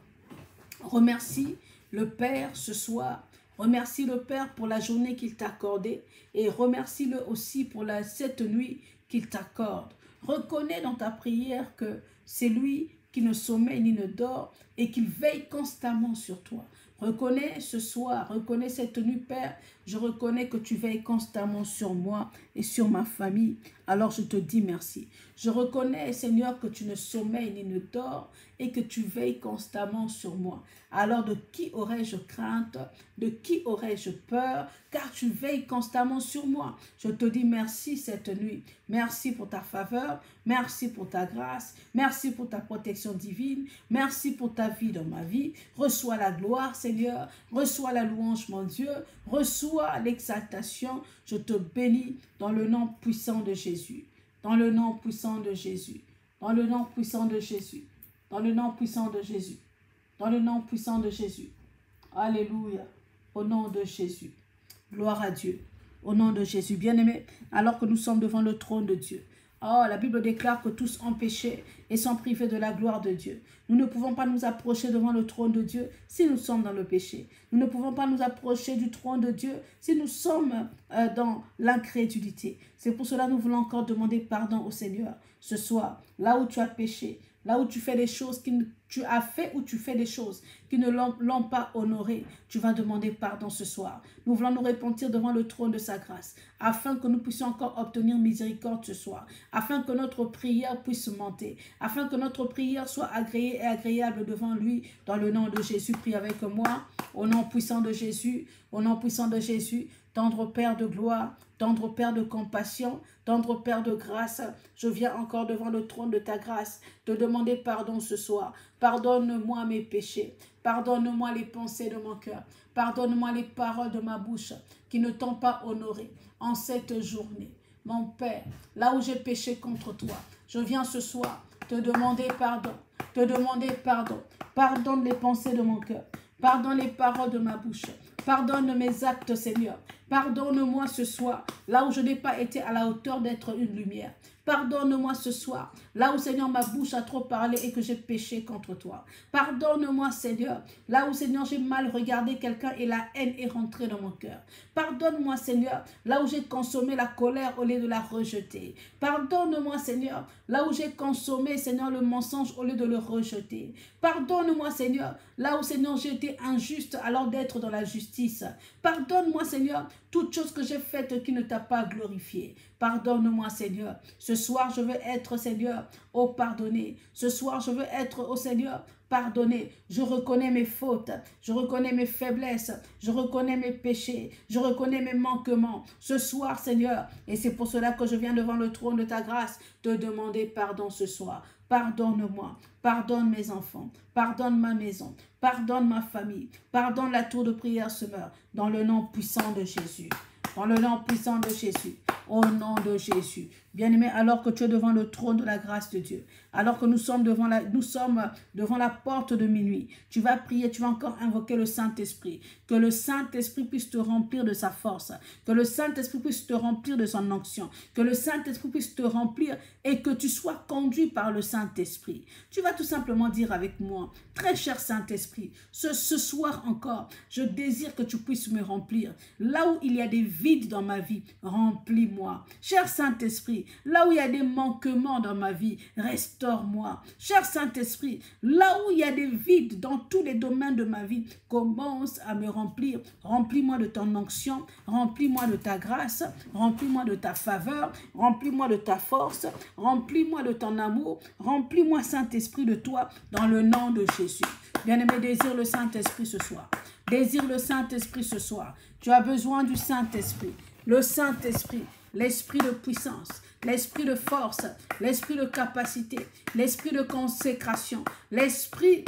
Remercie le Père ce soir. Remercie le Père pour la journée qu'il t'a accordée et remercie-le aussi pour cette nuit qu'il t'accorde. Reconnais dans ta prière que c'est lui qui ne sommeille ni ne dort et qu'il veille constamment sur toi. Reconnais ce soir, reconnais cette nuit, Père, je reconnais que tu veilles constamment sur moi et sur ma famille. Alors je te dis merci. Je reconnais, Seigneur, que tu ne sommeilles ni ne dors et que tu veilles constamment sur moi. Alors de qui aurais-je crainte? De qui aurais-je peur? Car tu veilles constamment sur moi. Je te dis merci cette nuit. Merci pour ta faveur. Merci pour ta grâce. Merci pour ta protection divine. Merci pour ta vie dans ma vie. Reçois la gloire, Seigneur. Reçois la louange, mon Dieu. Reçois l'exaltation. Je te bénis dans le nom puissant de Jésus. Dans le nom puissant de Jésus. Dans le nom puissant de Jésus. Dans le nom puissant de Jésus. Dans le nom puissant de Jésus. Alléluia. Au nom de Jésus. Gloire à Dieu. Au nom de Jésus. Bien-aimés, alors que nous sommes devant le trône de Dieu. Oh, la Bible déclare que tous ont péché et sont privés de la gloire de Dieu. Nous ne pouvons pas nous approcher devant le trône de Dieu si nous sommes dans le péché. Nous ne pouvons pas nous approcher du trône de Dieu si nous sommes dans l'incrédulité. C'est pour cela que nous voulons encore demander pardon au Seigneur ce soir. Là où tu as péché, là où tu fais des choses tu as fait ou tu fais des choses qui ne l'ont pas honoré, tu vas demander pardon ce soir. Nous voulons nous repentir devant le trône de sa grâce, afin que nous puissions encore obtenir miséricorde ce soir, afin que notre prière puisse monter, afin que notre prière soit agréée et agréable devant lui, dans le nom de Jésus. Prie avec moi, au nom puissant de Jésus, au nom puissant de Jésus. Tendre Père de gloire, tendre Père de compassion, tendre Père de grâce, je viens encore devant le trône de ta grâce, te demander pardon ce soir. Pardonne-moi mes péchés, pardonne-moi les pensées de mon cœur, pardonne-moi les paroles de ma bouche qui ne t'ont pas honoré en cette journée. Mon Père, là où j'ai péché contre toi, je viens ce soir te demander pardon, te demander pardon. Pardonne les pensées de mon cœur, pardonne les paroles de ma bouche. Pardonne mes actes, Seigneur. Pardonne-moi ce soir, là où je n'ai pas été à la hauteur d'être une lumière. Pardonne-moi ce soir, là où, Seigneur, ma bouche a trop parlé et que j'ai péché contre toi. Pardonne-moi, Seigneur, là où, Seigneur, j'ai mal regardé quelqu'un et la haine est rentrée dans mon cœur. Pardonne-moi, Seigneur, là où j'ai consommé la colère au lieu de la rejeter. Pardonne-moi, Seigneur, là où j'ai consommé, Seigneur, le mensonge au lieu de le rejeter. Pardonne-moi, Seigneur, là où, Seigneur, j'ai été injuste alors d'être dans la justice. Pardonne-moi, Seigneur, toute chose que j'ai faite qui ne t'a pas glorifié. Pardonne-moi, Seigneur. Ce soir, je veux être, Seigneur, pardonné. Ce soir, je veux être, Seigneur, pardonné. Je reconnais mes fautes. Je reconnais mes faiblesses. Je reconnais mes péchés. Je reconnais mes manquements. Ce soir, Seigneur, et c'est pour cela que je viens devant le trône de ta grâce, te demander pardon ce soir. Pardonne-moi, pardonne mes enfants, pardonne ma maison, pardonne ma famille, pardonne la tour de prière Semeur, dans le nom puissant de Jésus. Dans le nom puissant de Jésus, au nom de Jésus, Bien-aimé, alors que tu es devant le trône de la grâce de Dieu, alors que nous sommes devant la porte de minuit, tu vas prier, tu vas encore invoquer le Saint-Esprit. Que le Saint-Esprit puisse te remplir de sa force, que le Saint-Esprit puisse te remplir de son onction, que le Saint-Esprit puisse te remplir et que tu sois conduit par le Saint-Esprit. Tu vas tout simplement dire avec moi, très cher Saint-Esprit, ce soir encore, je désire que tu puisses me remplir. Là où il y a des vides dans ma vie, remplis-moi. Cher Saint-Esprit, là où il y a des manquements dans ma vie, restaure-moi. Cher Saint-Esprit, là où il y a des vides dans tous les domaines de ma vie, commence à me remplir. Remplis-moi de ton onction, remplis-moi de ta grâce, remplis-moi de ta faveur, remplis-moi de ta force, remplis-moi de ton amour, remplis-moi, Saint-Esprit, de toi, dans le nom de Jésus. Bien-aimé, désire le Saint-Esprit ce soir. Désire le Saint-Esprit ce soir. Tu as besoin du Saint-Esprit. Le Saint-Esprit, l'esprit de puissance, l'esprit de force, l'esprit de capacité, l'esprit de consécration, l'esprit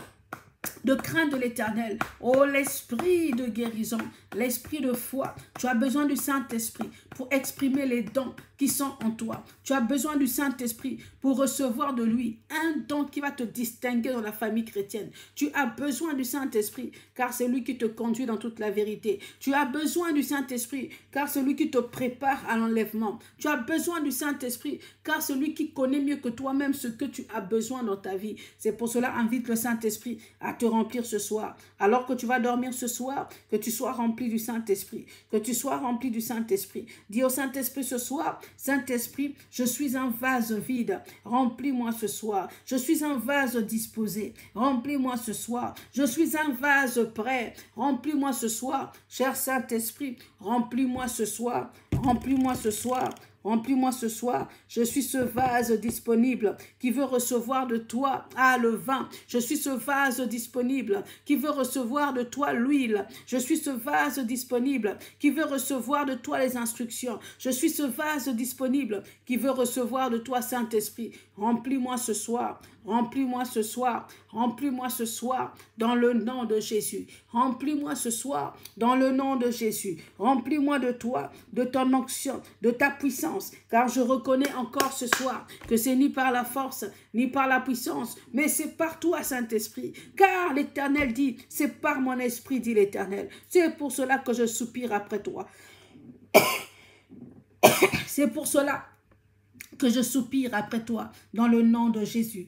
de crainte de l'Éternel. Oh, l'esprit de guérison, l'esprit de foi. Tu as besoin du Saint-Esprit pour exprimer les dons qui sont en toi. Tu as besoin du Saint-Esprit pour recevoir de lui un don qui va te distinguer dans la famille chrétienne. Tu as besoin du Saint-Esprit car c'est lui qui te conduit dans toute la vérité. Tu as besoin du Saint-Esprit car c'est lui qui te prépare à l'enlèvement. Tu as besoin du Saint-Esprit car c'est lui qui connaît mieux que toi-même ce que tu as besoin dans ta vie. C'est pour cela, invite le Saint-Esprit à te remplir ce soir. Alors que tu vas dormir ce soir, que tu sois rempli du Saint-Esprit. Que tu sois rempli du Saint-Esprit. Dis au Saint-Esprit ce soir, Saint-Esprit, je suis un vase vide. Remplis-moi ce soir. Je suis un vase disposé. Remplis-moi ce soir. Je suis un vase prêt. Remplis-moi ce soir. Cher Saint-Esprit, remplis-moi ce soir. Remplis-moi ce soir. Remplis-moi ce soir. Je suis ce vase disponible qui veut recevoir de toi le vin. Je suis ce vase disponible qui veut recevoir de toi l'huile. Je suis ce vase disponible qui veut recevoir de toi les instructions. Je suis ce vase disponible qui veut recevoir de toi, Saint-Esprit. Remplis-moi ce soir. Remplis-moi ce soir. Remplis-moi ce soir dans le nom de Jésus. Remplis-moi ce soir dans le nom de Jésus. Remplis-moi de toi, de ton onction, de ta puissance. Car je reconnais encore ce soir que c'est ni par la force, ni par la puissance, mais c'est par toi, Saint-Esprit. Car l'Éternel dit, c'est par mon esprit, dit l'Éternel. C'est pour cela que je soupire après toi. C'est pour cela que je soupire après toi, dans le nom de Jésus.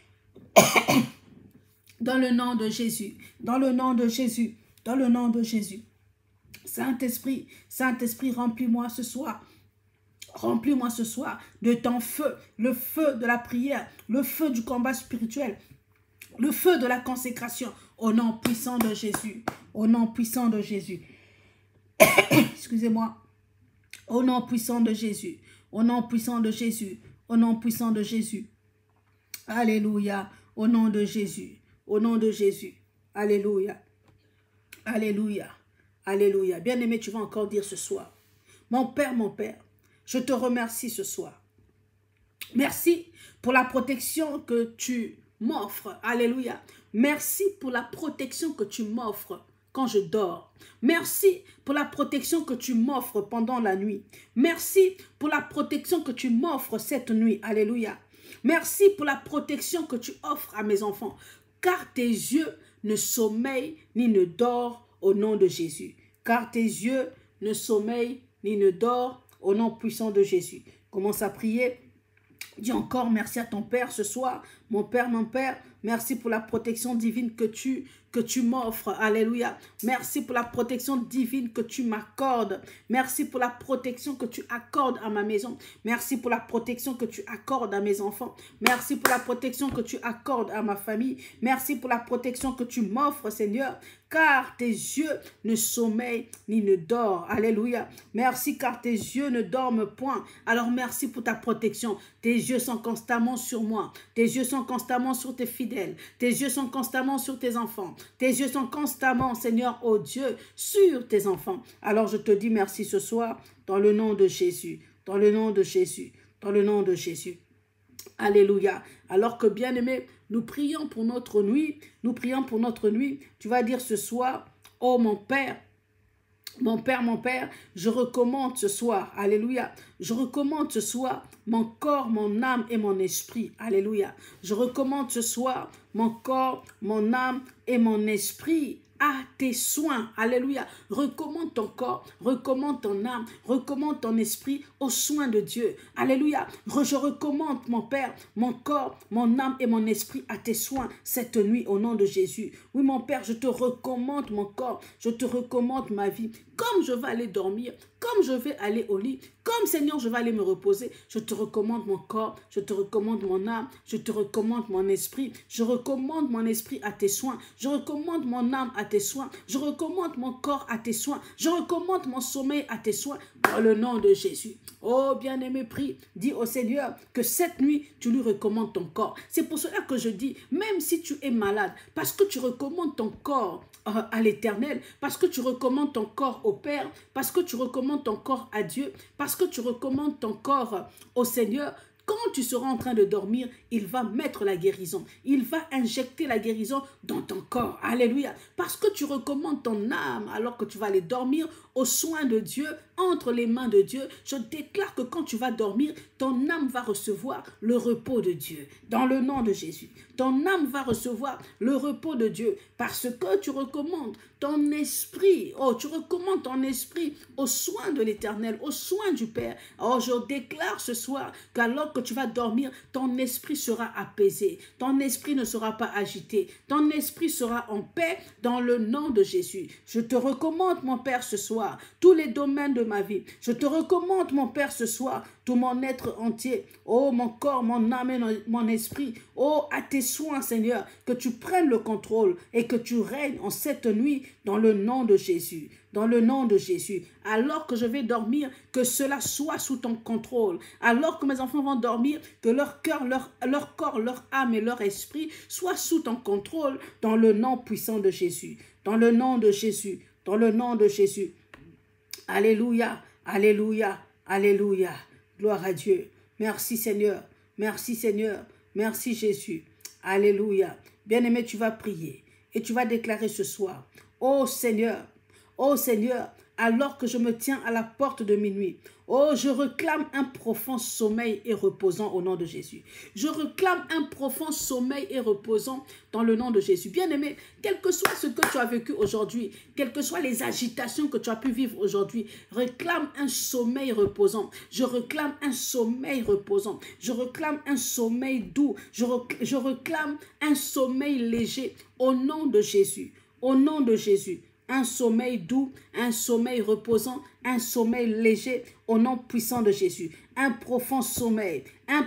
Dans le nom de Jésus, dans le nom de Jésus, dans le nom de Jésus. Saint-Esprit, Saint-Esprit, remplis-moi ce soir. Remplis-moi ce soir de ton feu, le feu de la prière, le feu du combat spirituel, le feu de la consécration, au nom puissant de Jésus, au nom puissant de Jésus. Excusez-moi. Au nom puissant de Jésus, au nom puissant de Jésus, au nom puissant de Jésus. Alléluia, au nom de Jésus, au nom de Jésus. Alléluia, alléluia, alléluia. Bien-aimé, tu vas encore dire ce soir, mon Père, je te remercie ce soir. Merci pour la protection que tu m'offres. Alléluia. Merci pour la protection que tu m'offres quand je dors. Merci pour la protection que tu m'offres pendant la nuit. Merci pour la protection que tu m'offres cette nuit. Alléluia. Merci pour la protection que tu offres à mes enfants. Car tes yeux ne sommeillent ni ne dorment au nom de Jésus. Car tes yeux ne sommeillent ni ne dorment au nom puissant de Jésus. Commence à prier. Dis encore merci à ton Père ce soir. Mon Père, merci pour la protection divine que tu m'offres. Alléluia. Merci pour la protection divine que tu m'accordes. Merci pour la protection que tu accordes à ma maison. Merci pour la protection que tu accordes à mes enfants. Merci pour la protection que tu accordes à ma famille. Merci pour la protection que tu m'offres, Seigneur. Car tes yeux ne sommeillent ni ne dorment. Alléluia. Merci car tes yeux ne dorment point. Alors merci pour ta protection. Tes yeux sont constamment sur moi. Tes yeux sont constamment sur tes fidèles. Tes yeux sont constamment sur tes enfants. Tes yeux sont constamment, Seigneur, oh Dieu, sur tes enfants. Alors je te dis merci ce soir dans le nom de Jésus. Dans le nom de Jésus. Dans le nom de Jésus. Alléluia. Alors que bien-aimé, nous prions pour notre nuit. Nous prions pour notre nuit. Tu vas dire ce soir, oh mon Père, Mon Père, je recommande ce soir, alléluia, je recommande ce soir mon corps, mon âme et mon esprit, alléluia. Je recommande ce soir mon corps, mon âme et mon esprit à tes soins, alléluia. Recommande ton corps, recommande ton âme, recommande ton esprit aux soins de Dieu, alléluia. Je recommande, mon Père, mon corps, mon âme et mon esprit à tes soins cette nuit au nom de Jésus. Oui, mon Père, je te recommande mon corps, je te recommande ma vie. Comme je vais aller dormir, comme je vais aller au lit, comme Seigneur, je vais aller me reposer, je te recommande mon corps, je te recommande mon âme, je te recommande mon esprit, je recommande mon esprit à tes soins, je recommande mon âme à tes soins, je recommande mon corps à tes soins, je recommande mon sommeil à tes soins, dans le nom de Jésus. Oh bien-aimé, prie, dis au Seigneur que cette nuit, tu lui recommandes ton corps. C'est pour cela que je dis, même si tu es malade, parce que tu recommandes ton corps à l'Éternel, parce que tu recommandes ton corps au Père, parce que tu recommandes ton corps à Dieu, parce que tu recommandes ton corps au Seigneur, quand tu seras en train de dormir, il va mettre la guérison. Il va injecter la guérison dans ton corps. Alléluia. Parce que tu recommandes ton âme alors que tu vas aller dormir aux soins de Dieu, entre les mains de Dieu. Je déclare que quand tu vas dormir, ton âme va recevoir le repos de Dieu. Dans le nom de Jésus. Ton âme va recevoir le repos de Dieu parce que tu recommandes ton esprit. Oh, tu recommandes ton esprit aux soins de l'Éternel, aux soins du Père. Oh, je déclare ce soir qu'alors que tu vas dormir, ton esprit sera apaisé. Ton esprit ne sera pas agité. Ton esprit sera en paix dans le nom de Jésus. Je te recommande, mon Père, ce soir, tous les domaines de ma vie. Je te recommande, mon Père, ce soir, tout mon être entier. Oh, mon corps, mon âme et mon esprit. Oh, à tes soins, Seigneur, que tu prennes le contrôle et que tu règnes en cette nuit dans le nom de Jésus. Dans le nom de Jésus. Alors que je vais dormir, que cela soit sous ton contrôle. Alors que mes enfants vont dormir, que leur cœur, leur corps, leur âme et leur esprit soient sous ton contrôle dans le nom puissant de Jésus. Dans le nom de Jésus. Dans le nom de Jésus. Alléluia. Alléluia. Alléluia. Gloire à Dieu. Merci Seigneur. Merci Seigneur. Merci Jésus. Alléluia. Bien-aimé, tu vas prier et tu vas déclarer ce soir. Oh Seigneur, alors que je me tiens à la porte de minuit, oh, je réclame un profond sommeil et reposant au nom de Jésus. Je réclame un profond sommeil et reposant dans le nom de Jésus. Bien-aimé, quel que soit ce que tu as vécu aujourd'hui, quelles que soient les agitations que tu as pu vivre aujourd'hui, réclame un sommeil reposant. Je réclame un sommeil reposant. Je réclame un sommeil doux. Je réclame un sommeil léger au nom de Jésus. Au nom de Jésus. Un sommeil doux, un sommeil reposant, un sommeil léger au nom puissant de Jésus. Un profond sommeil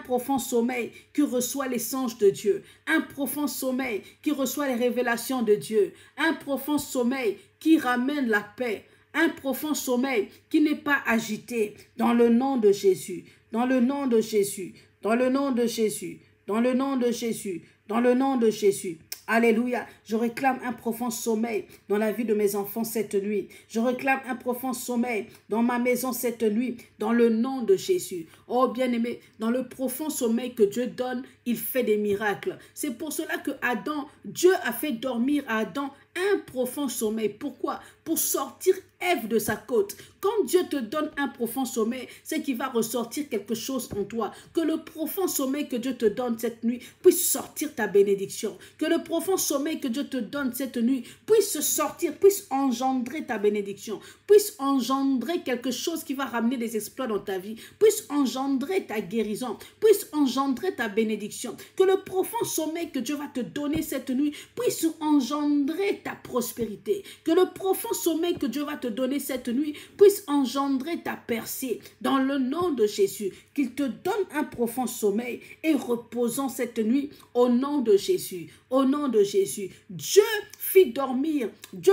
qui reçoit les anges de Dieu. Un profond sommeil qui reçoit les révélations de Dieu. Un profond sommeil qui ramène la paix. Un profond sommeil qui n'est pas agité dans le nom de Jésus. Dans le nom de Jésus. Dans le nom de Jésus. Dans le nom de Jésus. Dans le nom de Jésus. Alléluia, je réclame un profond sommeil dans la vie de mes enfants cette nuit. Je réclame un profond sommeil dans ma maison cette nuit, dans le nom de Jésus. Oh bien-aimé, dans le profond sommeil que Dieu donne, il fait des miracles. C'est pour cela que Dieu a fait dormir à Adam un profond sommeil. Pourquoi? Pour sortir Ève de sa côte. Quand Dieu te donne un profond sommeil, c'est qu'il va ressortir quelque chose en toi. Que le profond sommeil que Dieu te donne cette nuit puisse sortir ta bénédiction. Que le profond sommeil que Dieu te donne cette nuit puisse sortir, puisse engendrer ta bénédiction, puisse engendrer quelque chose qui va ramener des exploits dans ta vie, puisse engendrer ta guérison, puisse engendrer ta bénédiction. Que le profond sommeil que Dieu va te donner cette nuit puisse engendrer ta prospérité. Que le profond sommeil que Dieu va te donner cette nuit puisse engendrer ta percée dans le nom de Jésus. Qu'il te donne un profond sommeil et reposant cette nuit au nom de Jésus. Au nom de Jésus. Dieu fit dormir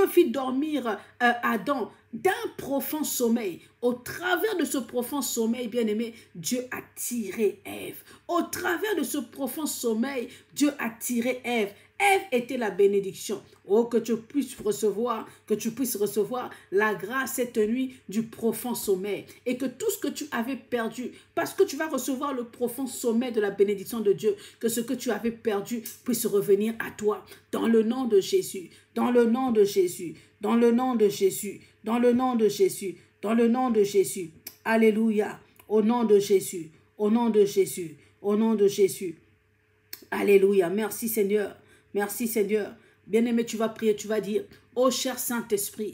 Adam d'un profond sommeil. Au travers de ce profond sommeil, bien-aimé, Dieu a tiré Ève. Au travers de ce profond sommeil, Dieu a tiré Ève. Ève était la bénédiction. Oh, que tu puisses recevoir la grâce cette nuit du profond sommeil. Et que tout ce que tu avais perdu, parce que tu vas recevoir le profond sommeil de la bénédiction de Dieu, que ce que tu avais perdu puisse revenir à toi. Dans le nom de Jésus, dans le nom de Jésus, dans le nom de Jésus, dans le nom de Jésus, dans le nom de Jésus. Alléluia, au nom de Jésus, au nom de Jésus, au nom de Jésus. Alléluia, merci Seigneur, merci Seigneur. Bien-aimé, tu vas prier, tu vas dire, ô cher Saint-Esprit,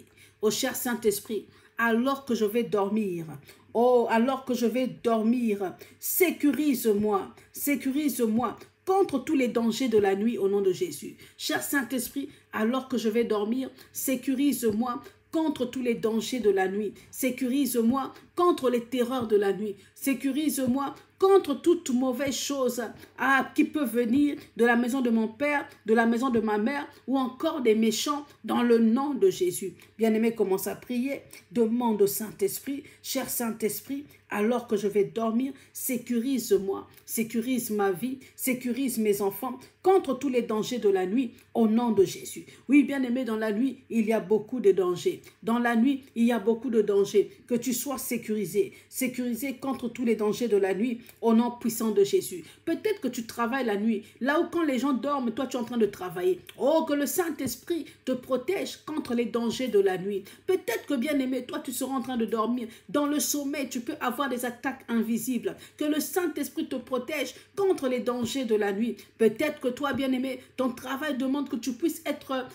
alors que je vais dormir, oh, alors que je vais dormir, sécurise-moi contre tous les dangers de la nuit au nom de Jésus. Cher Saint-Esprit, alors que je vais dormir, sécurise-moi contre tous les dangers de la nuit. Sécurise-moi contre les terreurs de la nuit. Sécurise-moi contre toute mauvaise chose qui peut venir de la maison de mon père, de la maison de ma mère ou encore des méchants dans le nom de Jésus. Bien-aimé, commence à prier. Demande au Saint-Esprit, cher Saint-Esprit, alors que je vais dormir, sécurise-moi, sécurise ma vie, sécurise mes enfants contre tous les dangers de la nuit au nom de Jésus. Oui, bien-aimé, dans la nuit, il y a beaucoup de dangers. Dans la nuit, il y a beaucoup de dangers. Que tu sois sécurisé contre tous les dangers de la nuit au nom puissant de Jésus. Peut-être que tu travailles la nuit, là où quand les gens dorment, toi tu es en train de travailler. Oh, que le Saint-Esprit te protège contre les dangers de la nuit. Peut-être que, bien-aimé, toi tu seras en train de dormir. Dans le sommeil, tu peux avoir des attaques invisibles. Que le Saint-Esprit te protège contre les dangers de la nuit. Peut-être que toi, bien-aimé, ton travail demande que tu puisses être,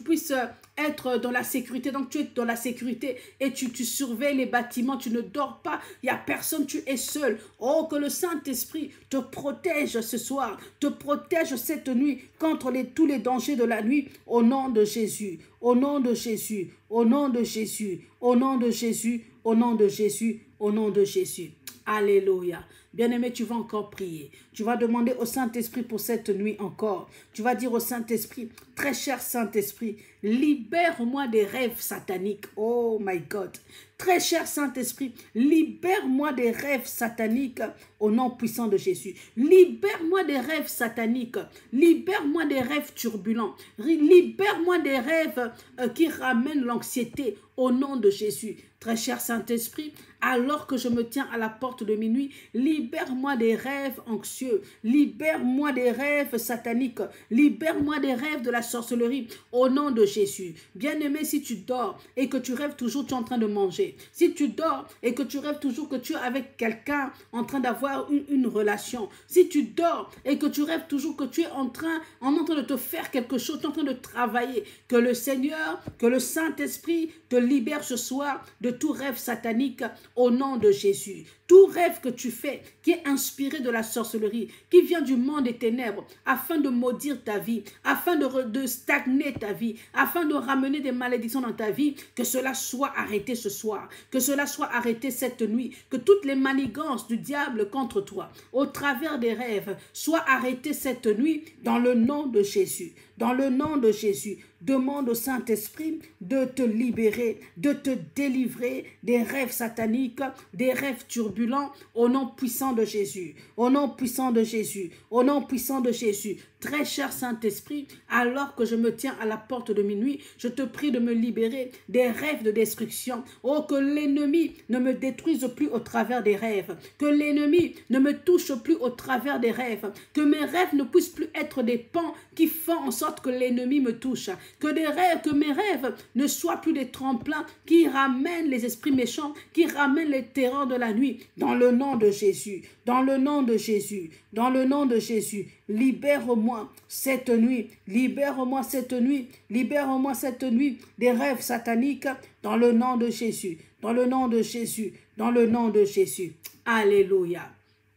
être dans la sécurité. Donc tu es dans la sécurité et tu surveilles les bâtiments, tu ne dors pas, il n'y a personne, tu es seul. Oh, que le Saint-Esprit te protège ce soir, te protège cette nuit contre tous les dangers de la nuit au nom de Jésus, au nom de Jésus, au nom de Jésus, au nom de Jésus, au nom de Jésus, au nom de Jésus. Alléluia. Bien-aimé, tu vas encore prier. Tu vas demander au Saint-Esprit pour cette nuit encore. Tu vas dire au Saint-Esprit, très cher Saint-Esprit, libère-moi des rêves sataniques. Oh my God. Très cher Saint-Esprit, libère-moi des rêves sataniques au nom puissant de Jésus. Libère-moi des rêves sataniques. Libère-moi des rêves turbulents. Libère-moi des rêves qui ramènent l'anxiété au nom de Jésus. Très cher Saint-Esprit, alors que je me tiens à la porte de minuit, libère-moi des rêves anxieux, libère-moi des rêves sataniques, libère-moi des rêves de la sorcellerie, au nom de Jésus. Bien-aimé, si tu dors et que tu rêves toujours, tu es en train de manger. Si tu dors et que tu rêves toujours que tu es avec quelqu'un en train d'avoir une relation. Si tu dors et que tu rêves toujours que tu es en train de te faire quelque chose, tu es en train de travailler, que le Seigneur, que le Saint-Esprit te libère ce soir de tout rêve satanique au nom de Jésus. Tout rêve que tu fais qui est inspiré de la sorcellerie, qui vient du monde des ténèbres, afin de maudire ta vie, afin de stagner ta vie, afin de ramener des malédictions dans ta vie, que cela soit arrêté ce soir, que cela soit arrêté cette nuit, que toutes les manigances du diable contre toi, au travers des rêves, soient arrêtées cette nuit dans le nom de Jésus. Dans le nom de Jésus, demande au Saint-Esprit de te libérer, de te délivrer des rêves sataniques, des rêves turbulents, au nom puissant de Jésus, au nom puissant de Jésus, au nom puissant de Jésus. Très cher Saint-Esprit, alors que je me tiens à la porte de minuit, je te prie de me libérer des rêves de destruction. Oh, que l'ennemi ne me détruise plus au travers des rêves, que l'ennemi ne me touche plus au travers des rêves, que mes rêves ne puissent plus être des pans qui font en sorte que l'ennemi me touche, que mes rêves ne soient plus des tremplins qui ramènent les esprits méchants, qui ramènent les terreurs de la nuit, dans le nom de Jésus, dans le nom de Jésus, dans le nom de Jésus. Libère-moi cette nuit, libère-moi cette nuit, libère-moi cette nuit des rêves sataniques dans le nom de Jésus, dans le nom de Jésus, dans le nom de Jésus. Alléluia.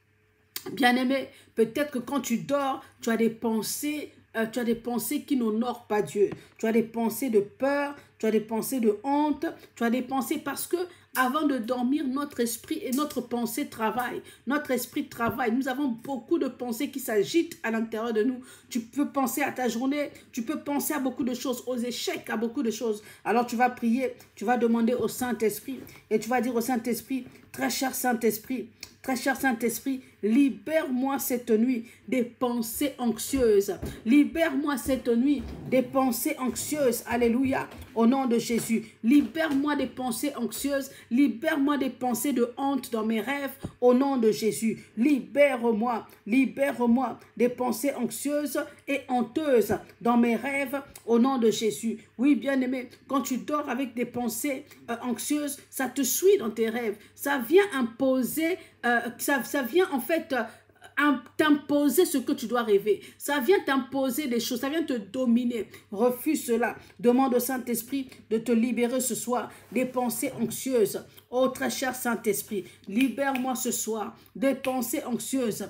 Bien-aimé, peut-être que quand tu dors, tu as des pensées qui n'honorent pas Dieu. Tu as des pensées de peur, tu as des pensées de honte, tu as des pensées parce que avant de dormir, notre esprit et notre pensée travaillent. Notre esprit travaille. Nous avons beaucoup de pensées qui s'agitent à l'intérieur de nous. Tu peux penser à ta journée, tu peux penser à beaucoup de choses, aux échecs, à beaucoup de choses. Alors tu vas prier, tu vas demander au Saint-Esprit et tu vas dire au Saint-Esprit, très cher Saint-Esprit, libère-moi cette nuit des pensées anxieuses. Libère-moi cette nuit des pensées anxieuses. Alléluia. Au nom de Jésus. Libère-moi des pensées anxieuses. Libère-moi des pensées de honte dans mes rêves. Au nom de Jésus. Libère-moi. Libère-moi des pensées anxieuses et honteuses dans mes rêves. Au nom de Jésus. Oui, bien-aimé, quand tu dors avec des pensées anxieuses, ça te suit dans tes rêves. Ça vient imposer, ça vient en fait t'imposer ce que tu dois rêver. Ça vient t'imposer des choses, ça vient te dominer. Refuse cela. Demande au Saint-Esprit de te libérer ce soir des pensées anxieuses. Oh, très cher Saint-Esprit, libère-moi ce soir des pensées anxieuses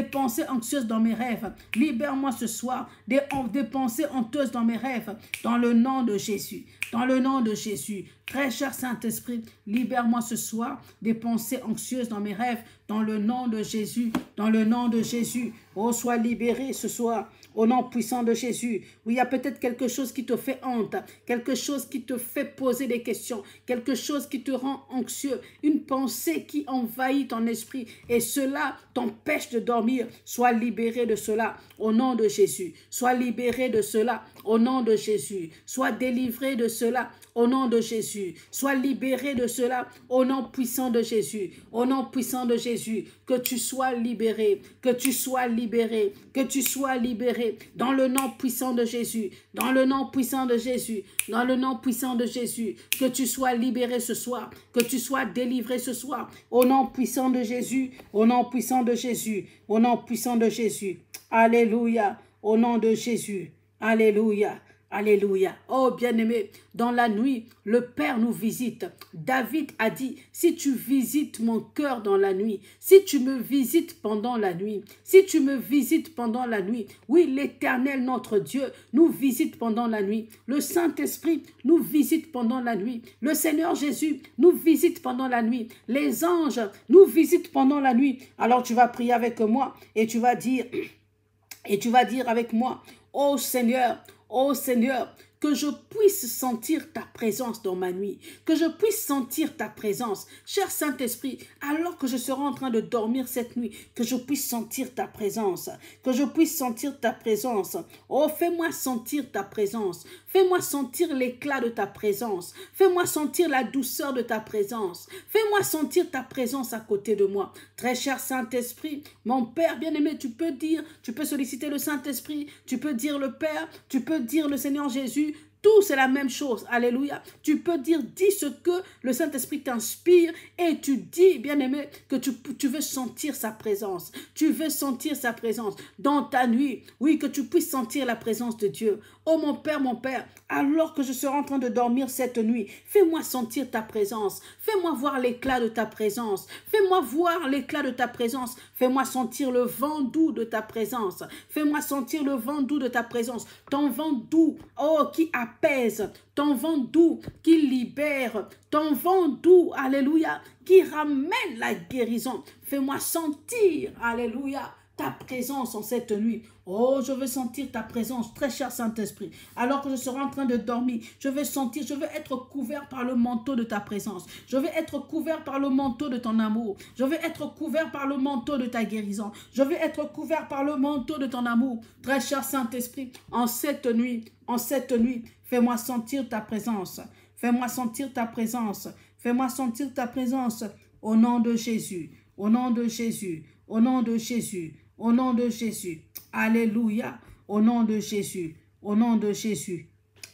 dans mes rêves. Libère-moi ce soir des pensées honteuses dans mes rêves, dans le nom de Jésus. Dans le nom de Jésus, très cher Saint-Esprit, libère-moi ce soir des pensées anxieuses dans mes rêves, dans le nom de Jésus, dans le nom de Jésus. Oh, sois libéré ce soir, au nom puissant de Jésus. Oui, il y a peut-être quelque chose qui te fait honte, quelque chose qui te fait poser des questions, quelque chose qui te rend anxieux, une pensée qui envahit ton esprit et cela t'empêche de dormir. Sois libéré de cela, au nom de Jésus. Sois libéré de cela, au nom de Jésus. Sois délivré de cela, au nom de Jésus. Sois libéré de cela, au nom puissant de Jésus. Au nom puissant de Jésus, que tu sois libéré, que tu sois libéré, que tu sois libéré, dans le nom puissant de Jésus, dans le nom puissant de Jésus, dans le nom puissant de Jésus, que tu sois libéré ce soir, que tu sois délivré ce soir, au nom puissant de Jésus, au nom puissant de Jésus, au nom puissant de Jésus. Alléluia, au nom de Jésus. Alléluia. Alléluia. Oh bien-aimé, dans la nuit, le Père nous visite. David a dit, si tu visites mon cœur dans la nuit, si tu me visites pendant la nuit, si tu me visites pendant la nuit, oui, l'Éternel, notre Dieu, nous visite pendant la nuit. Le Saint-Esprit nous visite pendant la nuit. Le Seigneur Jésus nous visite pendant la nuit. Les anges nous visitent pendant la nuit. Alors tu vas prier avec moi et tu vas dire avec moi, oh Seigneur, que je puisse sentir ta présence dans ma nuit, que je puisse sentir ta présence. Cher Saint-Esprit, alors que je serai en train de dormir cette nuit, que je puisse sentir ta présence, que je puisse sentir ta présence. Oh, fais-moi sentir ta présence, fais-moi sentir l'éclat de ta présence, fais-moi sentir la douceur de ta présence, fais-moi sentir ta présence à côté de moi. Très cher Saint-Esprit, mon Père bien-aimé, tu peux solliciter le Saint-Esprit, tu peux dire le Père, tu peux dire le Seigneur Jésus. Tout, c'est la même chose. Alléluia. Tu peux dis ce que le Saint-Esprit t'inspire et tu dis, bien-aimé, que tu veux sentir sa présence. Tu veux sentir sa présence dans ta nuit. Oui, que tu puisses sentir la présence de Dieu. Oh mon Père, alors que je serai en train de dormir cette nuit, fais-moi sentir ta présence. Fais-moi voir l'éclat de ta présence. Fais-moi voir l'éclat de ta présence. Fais-moi sentir le vent doux de ta présence. Fais-moi sentir le vent doux de ta présence. Ton vent doux, oh, qui apaise. Ton vent doux qui libère. Ton vent doux, alléluia, qui ramène la guérison. Fais-moi sentir, alléluia, ta présence en cette nuit. Oh, je veux sentir ta présence, très cher Saint-Esprit. Alors que je serai en train de dormir, je veux être couvert par le manteau de ta présence. Je veux être couvert par le manteau de ton amour. Je veux être couvert par le manteau de ta guérison. Je veux être couvert par le manteau de ton amour. Très cher Saint-Esprit, en cette nuit, fais-moi sentir ta présence. Fais-moi sentir ta présence. Fais-moi sentir ta présence. Au nom de Jésus. Au nom de Jésus. Au nom de Jésus. Au nom de Jésus. Alléluia. Au nom de Jésus. Au nom de Jésus.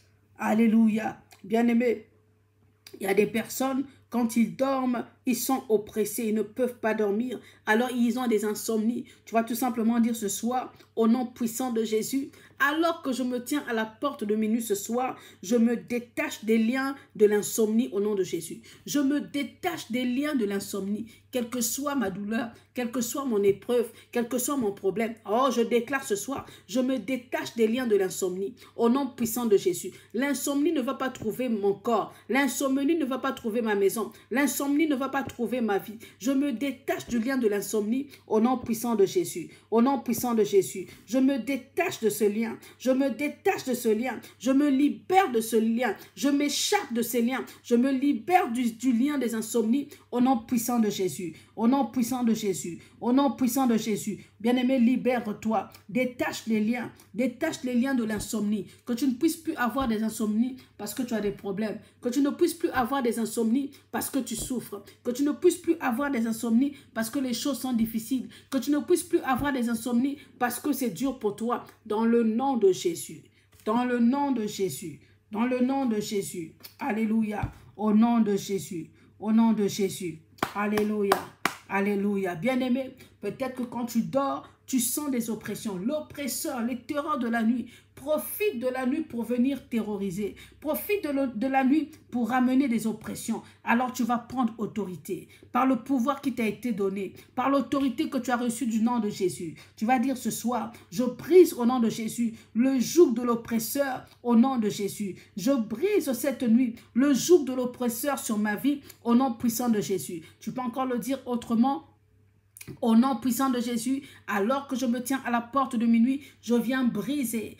Alléluia. Bien-aimés, il y a des personnes, quand ils dorment, ils sont oppressés, ils ne peuvent pas dormir. Alors, ils ont des insomnies. Tu vas tout simplement dire ce soir, au nom puissant de Jésus, alors que je me tiens à la porte de minuit ce soir, je me détache des liens de l'insomnie au nom de Jésus. Je me détache des liens de l'insomnie, quelle que soit ma douleur, quelle que soit mon épreuve, quel que soit mon problème. Oh, je déclare ce soir, je me détache des liens de l'insomnie au nom puissant de Jésus. L'insomnie ne va pas trouver mon corps. L'insomnie ne va pas trouver ma maison. L'insomnie ne va pas pas trouver ma vie. Je me détache du lien de l'insomnie au nom puissant de Jésus. Au nom puissant de Jésus. Je me détache de ce lien. Je me détache de ce lien. Je me libère de ce lien. Je m'échappe de ces liens. Je me libère du lien des insomnies au nom puissant de Jésus. Au nom puissant de Jésus. Au nom puissant de Jésus. Bien-aimé, libère-toi. Détache les liens. Détache les liens de l'insomnie. Que tu ne puisses plus avoir des insomnies parce que tu as des problèmes. Que tu ne puisses plus avoir des insomnies parce que tu souffres. Que tu ne puisses plus avoir des insomnies parce que les choses sont difficiles. Que tu ne puisses plus avoir des insomnies parce que c'est dur pour toi. Dans le nom de Jésus. Dans le nom de Jésus. Dans le nom de Jésus. Alléluia. Au nom de Jésus. Au nom de Jésus. Alléluia. Alléluia. Bien-aimé, peut-être que quand tu dors, tu sens des oppressions. L'oppresseur, les terreurs de la nuit. Profite de la nuit pour venir terroriser. Profite de la nuit pour ramener des oppressions. Alors tu vas prendre autorité. Par le pouvoir qui t'a été donné. Par l'autorité que tu as reçue du nom de Jésus. Tu vas dire ce soir, je brise au nom de Jésus le joug de l'oppresseur au nom de Jésus. Je brise cette nuit le joug de l'oppresseur sur ma vie au nom puissant de Jésus. Tu peux encore le dire autrement. Au nom puissant de Jésus, alors que je me tiens à la porte de minuit, je viens briser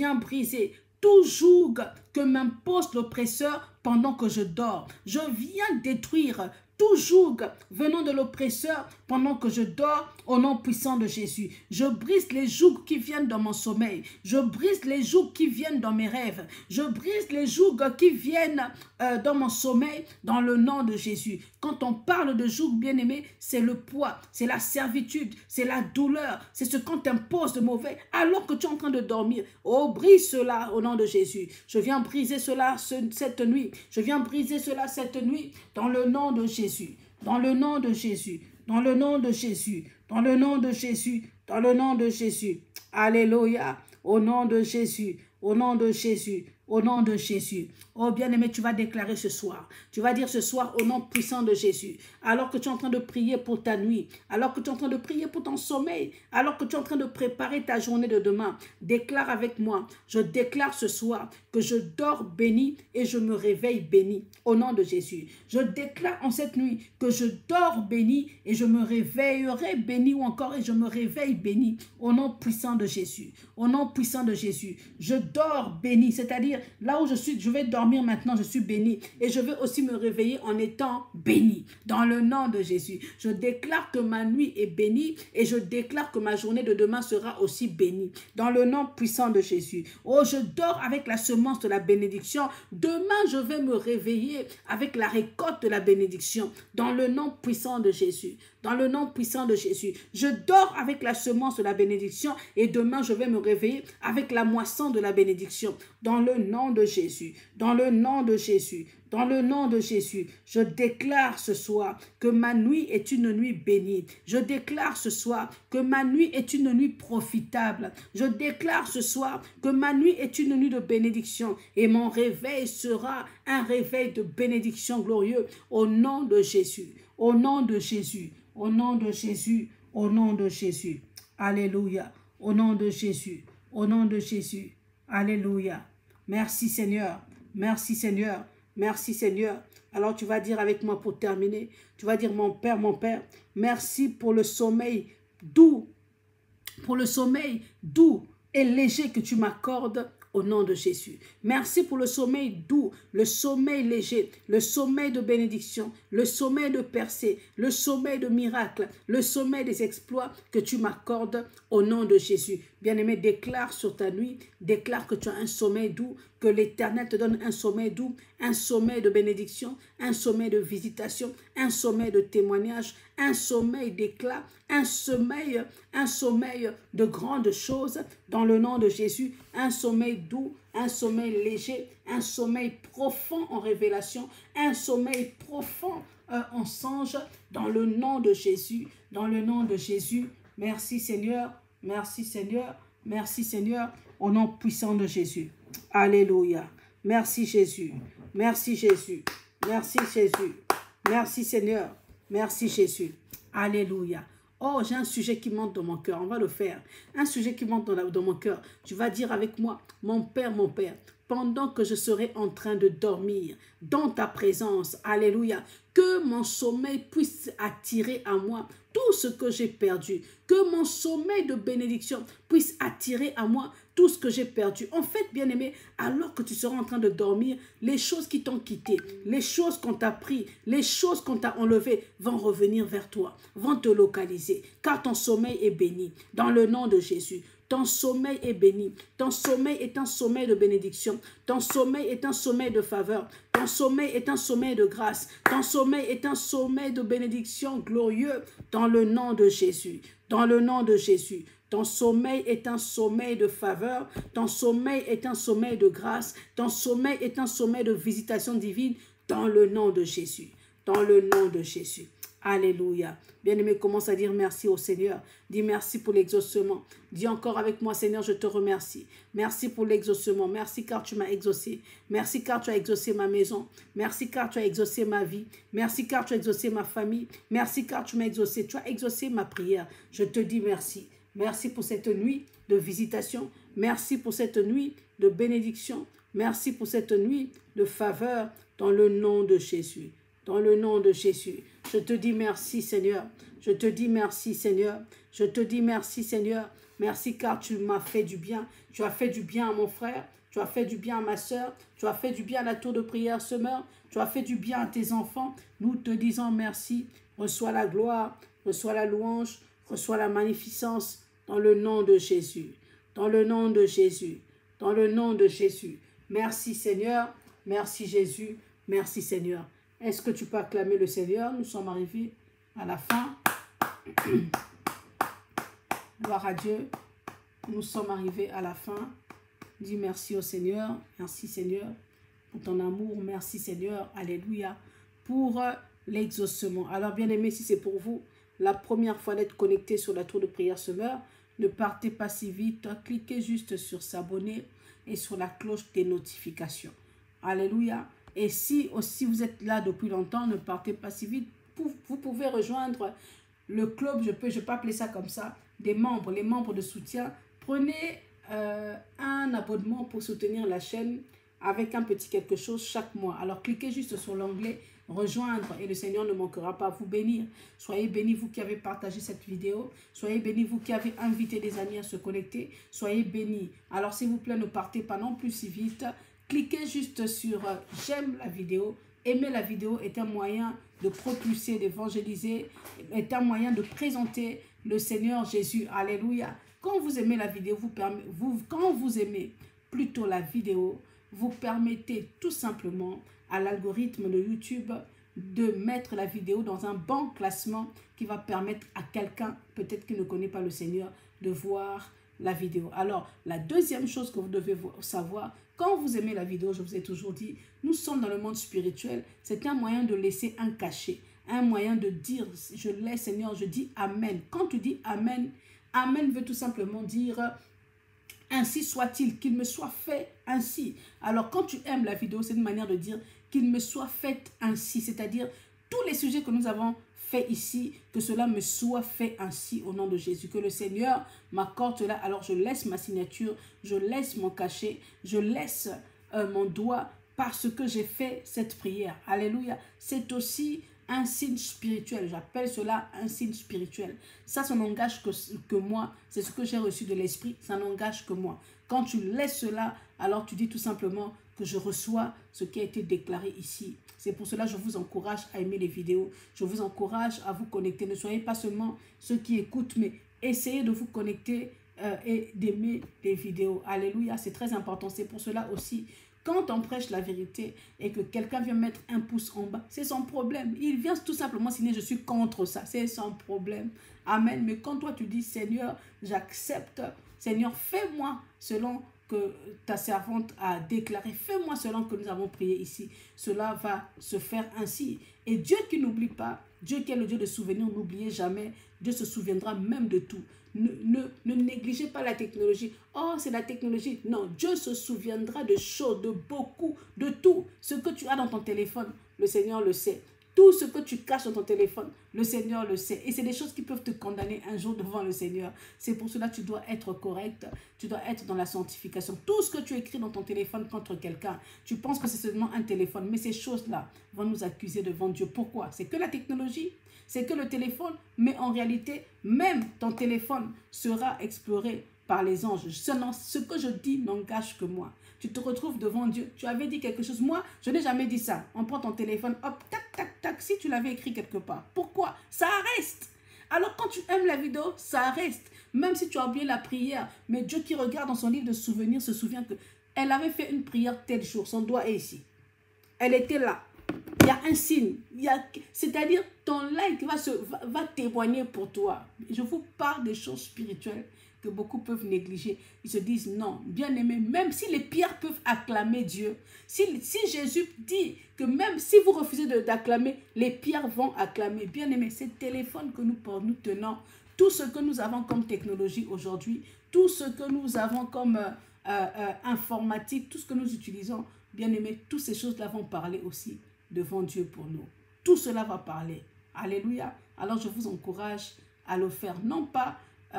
tout joug que m'impose l'oppresseur pendant que je dors. Je viens détruire tout joug venant de l'oppresseur pendant que je dors au nom puissant de Jésus. Je brise les jougs qui viennent dans mon sommeil. Je brise les jougs qui viennent dans mes rêves. Je brise les jougs qui viennent dans mon sommeil dans le nom de Jésus. Quand on parle de joug, bien-aimé, c'est le poids, c'est la servitude, c'est la douleur, c'est ce qu'on t'impose de mauvais alors que tu es en train de dormir. Oh, brise cela au nom de Jésus. Je viens briser cela cette nuit. Je viens briser cela cette nuit dans le nom de Jésus. Dans le nom de Jésus. Dans le nom de Jésus. Dans le nom de Jésus. Dans le nom de Jésus. Alléluia. Au nom de Jésus. Au nom de Jésus. Au nom de Jésus. Oh bien-aimé, tu vas déclarer ce soir. Tu vas dire ce soir au nom puissant de Jésus. Alors que tu es en train de prier pour ta nuit. Alors que tu es en train de prier pour ton sommeil. Alors que tu es en train de préparer ta journée de demain. Déclare avec moi. Je déclare ce soir que je dors béni et je me réveille béni. Au nom de Jésus. Je déclare en cette nuit que je dors béni et je me réveillerai béni ou encore et je me réveille béni. Au nom puissant de Jésus. Au nom puissant de Jésus. Je dors béni. C'est-à-dire là où je suis, je vais dormir maintenant, je suis béni. Et je vais aussi me réveiller en étant béni. Dans le nom de Jésus. Je déclare que ma nuit est bénie et je déclare que ma journée de demain sera aussi bénie. Dans le nom puissant de Jésus. Oh, je dors avec la semence de la bénédiction. Demain, je vais me réveiller avec la récolte de la bénédiction. Dans le nom puissant de Jésus. Dans le nom puissant de Jésus. Je dors avec la semence de la bénédiction et demain, je vais me réveiller avec la moisson de la bénédiction. Dans le nom de Jésus. Dans le nom de Jésus. Dans le nom de Jésus, je déclare ce soir que ma nuit est une nuit bénie. Je déclare ce soir que ma nuit est une nuit profitable. Je déclare ce soir que ma nuit est une nuit de bénédiction et mon réveil sera un réveil de bénédiction glorieux au nom de Jésus. Au nom de Jésus. Au nom de Jésus. Au nom de Jésus. Alléluia. Au nom de Jésus. Au nom de Jésus. Alléluia. Merci Seigneur. Merci Seigneur. Merci Seigneur. Alors tu vas dire avec moi pour terminer, tu vas dire mon Père, merci pour le sommeil doux, et léger que tu m'accordes au nom de Jésus. Merci pour le sommeil doux, le sommeil léger, le sommeil de bénédiction, le sommeil de percée, le sommeil de miracle, le sommeil des exploits que tu m'accordes au nom de Jésus. Bien-aimé, déclare sur ta nuit, déclare que tu as un sommeil doux, que l'Éternel te donne un sommeil doux, un sommeil de bénédiction, un sommeil de visitation, un sommeil de témoignage, un sommeil d'éclat, un sommeil de grandes choses dans le nom de Jésus, un sommeil doux, un sommeil léger, un sommeil profond en révélation, un sommeil profond en songe dans le nom de Jésus, dans le nom de Jésus. Merci Seigneur, merci Seigneur, merci Seigneur, au nom puissant de Jésus. Alléluia. Merci Jésus. Merci Jésus. Merci Jésus. Merci Seigneur. Merci Jésus. Alléluia. Oh, j'ai un sujet qui monte dans mon cœur. On va le faire. Un sujet qui monte dans mon cœur. Tu vas dire avec moi, mon Père, pendant que je serai en train de dormir dans ta présence, alléluia, que mon sommeil puisse attirer à moi tout ce que j'ai perdu, que mon sommeil de bénédiction puisse attirer à moi tout ce que j'ai perdu. En fait, bien-aimé, alors que tu seras en train de dormir, les choses qui t'ont quitté, les choses qu'on t'a pris, les choses qu'on t'a enlevées vont revenir vers toi, vont te localiser, car ton sommeil est béni dans le nom de Jésus. Ton sommeil est béni. Ton sommeil est un sommeil de bénédiction. Ton sommeil est un sommeil de faveur. Ton sommeil est un sommeil de grâce. Ton sommeil est un sommeil de bénédiction glorieux dans le nom de Jésus. Dans le nom de Jésus. Ton sommeil est un sommeil de faveur. Ton sommeil est un sommeil de grâce. Ton sommeil est un sommeil de visitation divine dans le nom de Jésus. Dans le nom de Jésus. Alléluia. Bien-aimé, commence à dire merci au Seigneur. Dis merci pour l'exaucement. Dis encore avec moi, Seigneur, je te remercie. Merci pour l'exaucement. Merci car tu m'as exaucé. Merci car tu as exaucé ma maison. Merci car tu as exaucé ma vie. Merci car tu as exaucé ma famille. Merci car tu m'as exaucé. Tu as exaucé ma prière. Je te dis merci. Merci pour cette nuit de visitation. Merci pour cette nuit de bénédiction. Merci pour cette nuit de faveur dans le nom de Jésus. Dans le nom de Jésus, je te dis merci Seigneur, je te dis merci Seigneur, je te dis merci Seigneur, merci car tu m'as fait du bien, tu as fait du bien à mon frère, tu as fait du bien à ma soeur, tu as fait du bien à la tour de prière Semeur, tu as fait du bien à tes enfants, nous te disons merci, reçois la gloire, reçois la louange, reçois la magnificence dans le nom de Jésus, dans le nom de Jésus, dans le nom de Jésus, merci Seigneur, merci Jésus, merci Seigneur. Est-ce que tu peux acclamer le Seigneur? Nous sommes arrivés à la fin. Gloire à Dieu. Nous sommes arrivés à la fin. Dis merci au Seigneur. Merci Seigneur pour ton amour. Merci Seigneur. Alléluia. Pour l'exaucement. Alors bien aimé, si c'est pour vous la première fois d'être connecté sur la tour de prière Semeur, ne partez pas si vite. Cliquez juste sur s'abonner et sur la cloche des notifications. Alléluia. Et si aussi vous êtes là depuis longtemps, ne partez pas si vite. Vous pouvez rejoindre le club, je peux appeler ça comme ça, des membres, les membres de soutien. Prenez un abonnement pour soutenir la chaîne avec un petit quelque chose chaque mois. Alors cliquez juste sur l'onglet rejoindre et le Seigneur ne manquera pas à vous bénir. Soyez bénis vous qui avez partagé cette vidéo. Soyez bénis vous qui avez invité des amis à se connecter. Soyez bénis. Alors s'il vous plaît, ne partez pas non plus si vite. Cliquez juste sur j'aime la vidéo. Aimer la vidéo est un moyen de propulser, d'évangéliser, est un moyen de présenter le Seigneur Jésus. Alléluia. Quand vous aimez la vidéo, quand vous aimez plutôt la vidéo, vous permettez tout simplement à l'algorithme de YouTube de mettre la vidéo dans un bon classement qui va permettre à quelqu'un, peut-être qui ne connaît pas le Seigneur, de voir la vidéo. Alors, la deuxième chose que vous devez savoir, quand vous aimez la vidéo, je vous ai toujours dit, nous sommes dans le monde spirituel. C'est un moyen de laisser un cachet, un moyen de dire, je laisse Seigneur, je dis Amen. Quand tu dis Amen, Amen veut tout simplement dire, ainsi soit-il, qu'il me soit fait ainsi. Alors, quand tu aimes la vidéo, c'est une manière de dire qu'il me soit fait ainsi, c'est-à-dire tous les sujets que nous avons fait ici, que cela me soit fait ainsi au nom de Jésus. Que le Seigneur m'accorde cela. Alors je laisse ma signature, je laisse mon cachet, je laisse mon doigt parce que j'ai fait cette prière. Alléluia. C'est aussi un signe spirituel. J'appelle cela un signe spirituel. Ça n'engage que moi. C'est ce que j'ai reçu de l'Esprit. Ça n'engage que moi. Quand tu laisses cela, alors tu dis tout simplement que je reçois ce qui a été déclaré ici. C'est pour cela que je vous encourage à aimer les vidéos. Je vous encourage à vous connecter. Ne soyez pas seulement ceux qui écoutent, mais essayez de vous connecter et d'aimer les vidéos. Alléluia, c'est très important. C'est pour cela aussi, quand on prêche la vérité et que quelqu'un vient mettre un pouce en bas, c'est son problème. Il vient tout simplement signer, je suis contre ça. C'est son problème. Amen. Mais quand toi tu dis, Seigneur, j'accepte. Seigneur, fais-moi selon que ta servante a déclaré, fais-moi selon que nous avons prié ici. Cela va se faire ainsi. Et Dieu qui n'oublie pas, Dieu qui est le Dieu de souvenirs, n'oubliez jamais, Dieu se souviendra même de tout. Ne négligez pas la technologie. Oh, c'est la technologie. Non, Dieu se souviendra de choses, de beaucoup, de tout. Ce que tu as dans ton téléphone, le Seigneur le sait. Tout ce que tu caches dans ton téléphone, le Seigneur le sait. Et c'est des choses qui peuvent te condamner un jour devant le Seigneur. C'est pour cela que tu dois être correct. Tu dois être dans la sanctification. Tout ce que tu écris dans ton téléphone contre quelqu'un, tu penses que c'est seulement un téléphone. Mais ces choses-là vont nous accuser devant Dieu. Pourquoi? C'est que la technologie, c'est que le téléphone. Mais en réalité, même ton téléphone sera exploré par les anges. Ce que je dis n'engage que moi. Tu te retrouves devant Dieu. Tu avais dit quelque chose. Moi, je n'ai jamais dit ça. On prend ton téléphone, hop, tac, tac, tac. Si tu l'avais écrit quelque part. Pourquoi? Ça reste. Alors quand tu aimes la vidéo, ça reste. Même si tu as oublié la prière. Mais Dieu qui regarde dans son livre de souvenirs se souvient qu'elle avait fait une prière tel jour. Son doigt est ici. Elle était là. Il y a un signe. C'est-à-dire ton like va témoigner pour toi. Je vous parle des choses spirituelles que beaucoup peuvent négliger. Ils se disent non, bien aimé, même si les pierres peuvent acclamer Dieu, si Jésus dit que même si vous refusez d'acclamer, les pierres vont acclamer. Bien aimé, ces téléphones que nous tenons, tout ce que nous avons comme technologie aujourd'hui, tout ce que nous avons comme informatique, tout ce que nous utilisons, bien aimé, toutes ces choses-là vont parler aussi devant Dieu pour nous. Tout cela va parler. Alléluia. Alors je vous encourage à le faire. Non pas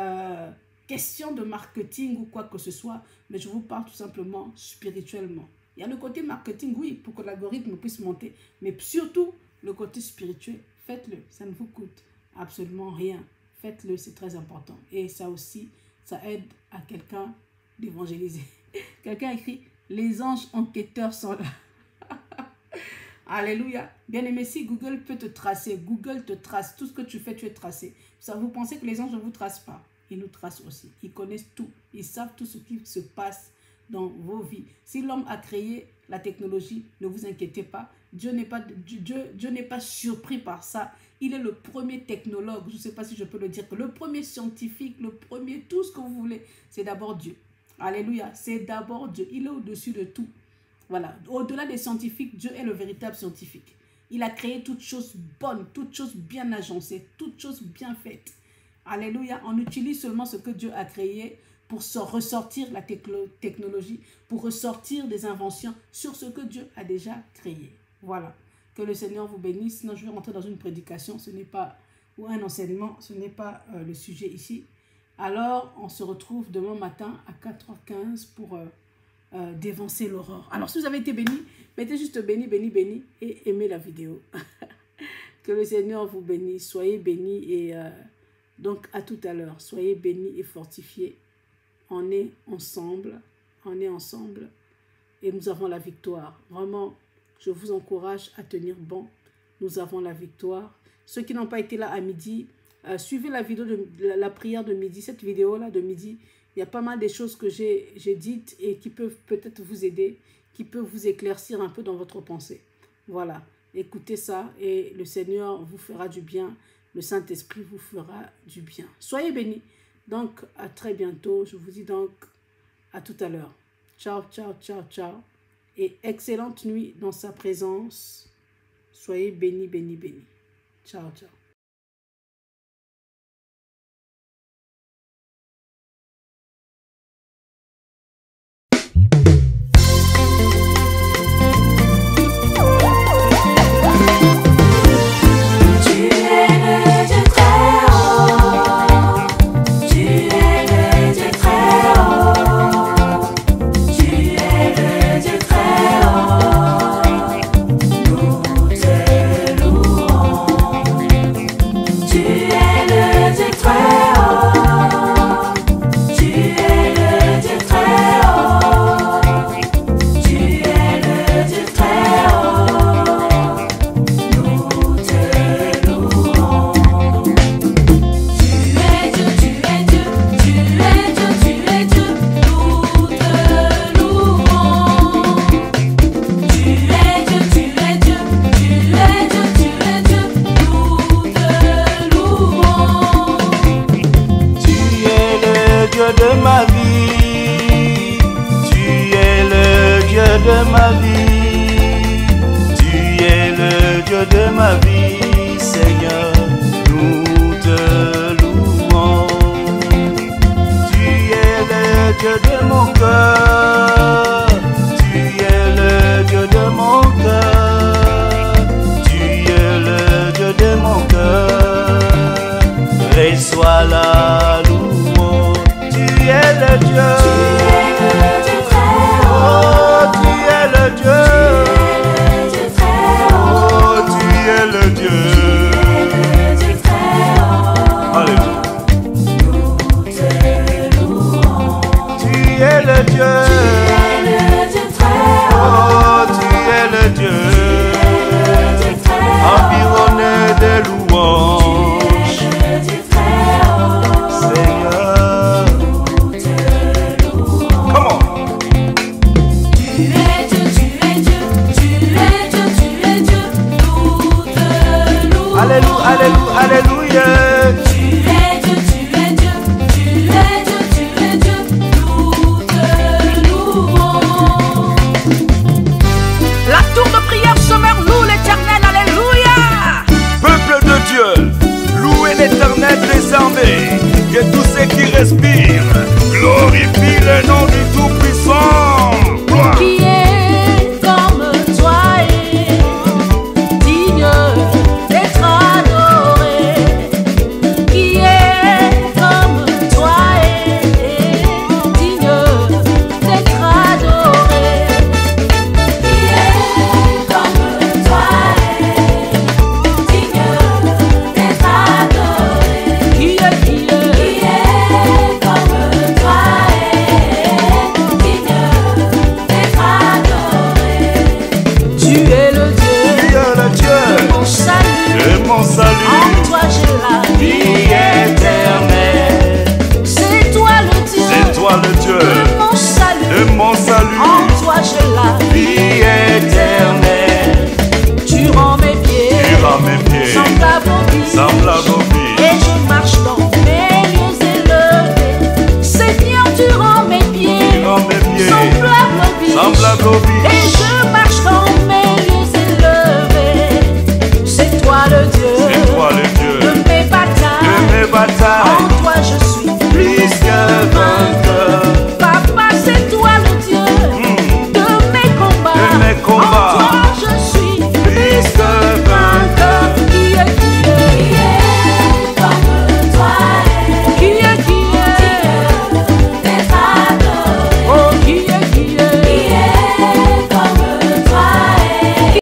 question de marketing ou quoi que ce soit, mais je vous parle tout simplement spirituellement. Il y a le côté marketing, oui, pour que l'algorithme puisse monter, mais surtout le côté spirituel. Faites-le, ça ne vous coûte absolument rien. Faites-le, c'est très important. Et ça aussi, ça aide à quelqu'un d'évangéliser. Quelqu'un écrit, les anges enquêteurs sont là. Alléluia. Bien aimé, si Google peut te tracer, Google te trace, tout ce que tu fais, tu es tracé. Ça, vous pensez que les anges ne vous tracent pas? Ils nous tracent aussi. Ils connaissent tout. Ils savent tout ce qui se passe dans vos vies. Si l'homme a créé la technologie, ne vous inquiétez pas. Dieu n'est pas surpris par ça. Il est le premier technologue. Je ne sais pas si je peux le dire. Le premier scientifique, le premier, tout ce que vous voulez. C'est d'abord Dieu. Alléluia. C'est d'abord Dieu. Il est au-dessus de tout. Voilà. Au-delà des scientifiques, Dieu est le véritable scientifique. Il a créé toutes choses bonnes, toutes choses bien agencées, toutes choses bien faites. Alléluia. On utilise seulement ce que Dieu a créé pour ressortir la technologie, pour ressortir des inventions sur ce que Dieu a déjà créé. Voilà. Que le Seigneur vous bénisse. Sinon, je vais rentrer dans une prédication. Ce n'est pas, ou un enseignement. Ce n'est pas le sujet ici. Alors, on se retrouve demain matin à 4h15 pour dévancer l'aurore. Alors, si vous avez été béni, mettez juste béni, béni, béni et aimez la vidéo. Que le Seigneur vous bénisse. Soyez bénis et donc à tout à l'heure. Soyez bénis et fortifiés. On est ensemble. On est ensemble et nous avons la victoire. Vraiment, je vous encourage à tenir bon. Nous avons la victoire. Ceux qui n'ont pas été là à midi, suivez la vidéo de la prière de midi, cette vidéo-là de midi. Il y a pas mal de choses que j'ai dites et qui peuvent peut-être vous aider, qui peuvent vous éclaircir un peu dans votre pensée. Voilà, écoutez ça et le Seigneur vous fera du bien. Le Saint-Esprit vous fera du bien. Soyez bénis. Donc, à très bientôt. Je vous dis donc à tout à l'heure. Ciao, ciao, ciao, ciao. Et excellente nuit dans sa présence. Soyez bénis, bénis, bénis. Ciao, ciao. de ma vie, tu es le Dieu de ma vie, tu es le Dieu de ma vie, Seigneur, nous te louons. Tu es le Dieu de mon cœur, tu es le Dieu de mon cœur, tu es le éternel des armées, que tous ceux qui respirent glorifient le nom du Tout-Puissant. Gloire. Qui est comme toi et digne d'être adoré. Qui est comme toi et digne d'être adoré. Qui est comme toi et digne d'être adoré. Qui est comme toi et digne d'être adoré. Tu es le Dieu de mon salut. Mon salut, En toi j'ai la vie éternelle. C'est toi le Dieu, c'est toi le Dieu de mon salut. de mon salut. En toi j'ai la vie éternelle. Tu rends mes pieds, Tu rends mes pieds semblables aux billes. semblables aux billes. Et je marche dans mes lieux élevés. Seigneur, tu rends mes pieds, Tu rends mes pieds semblables aux billes. semblables aux billes. Et je marche dans mes lieux élevés. C'est toi le Dieu C'est toi le Dieu de mes batailles. de mes batailles. En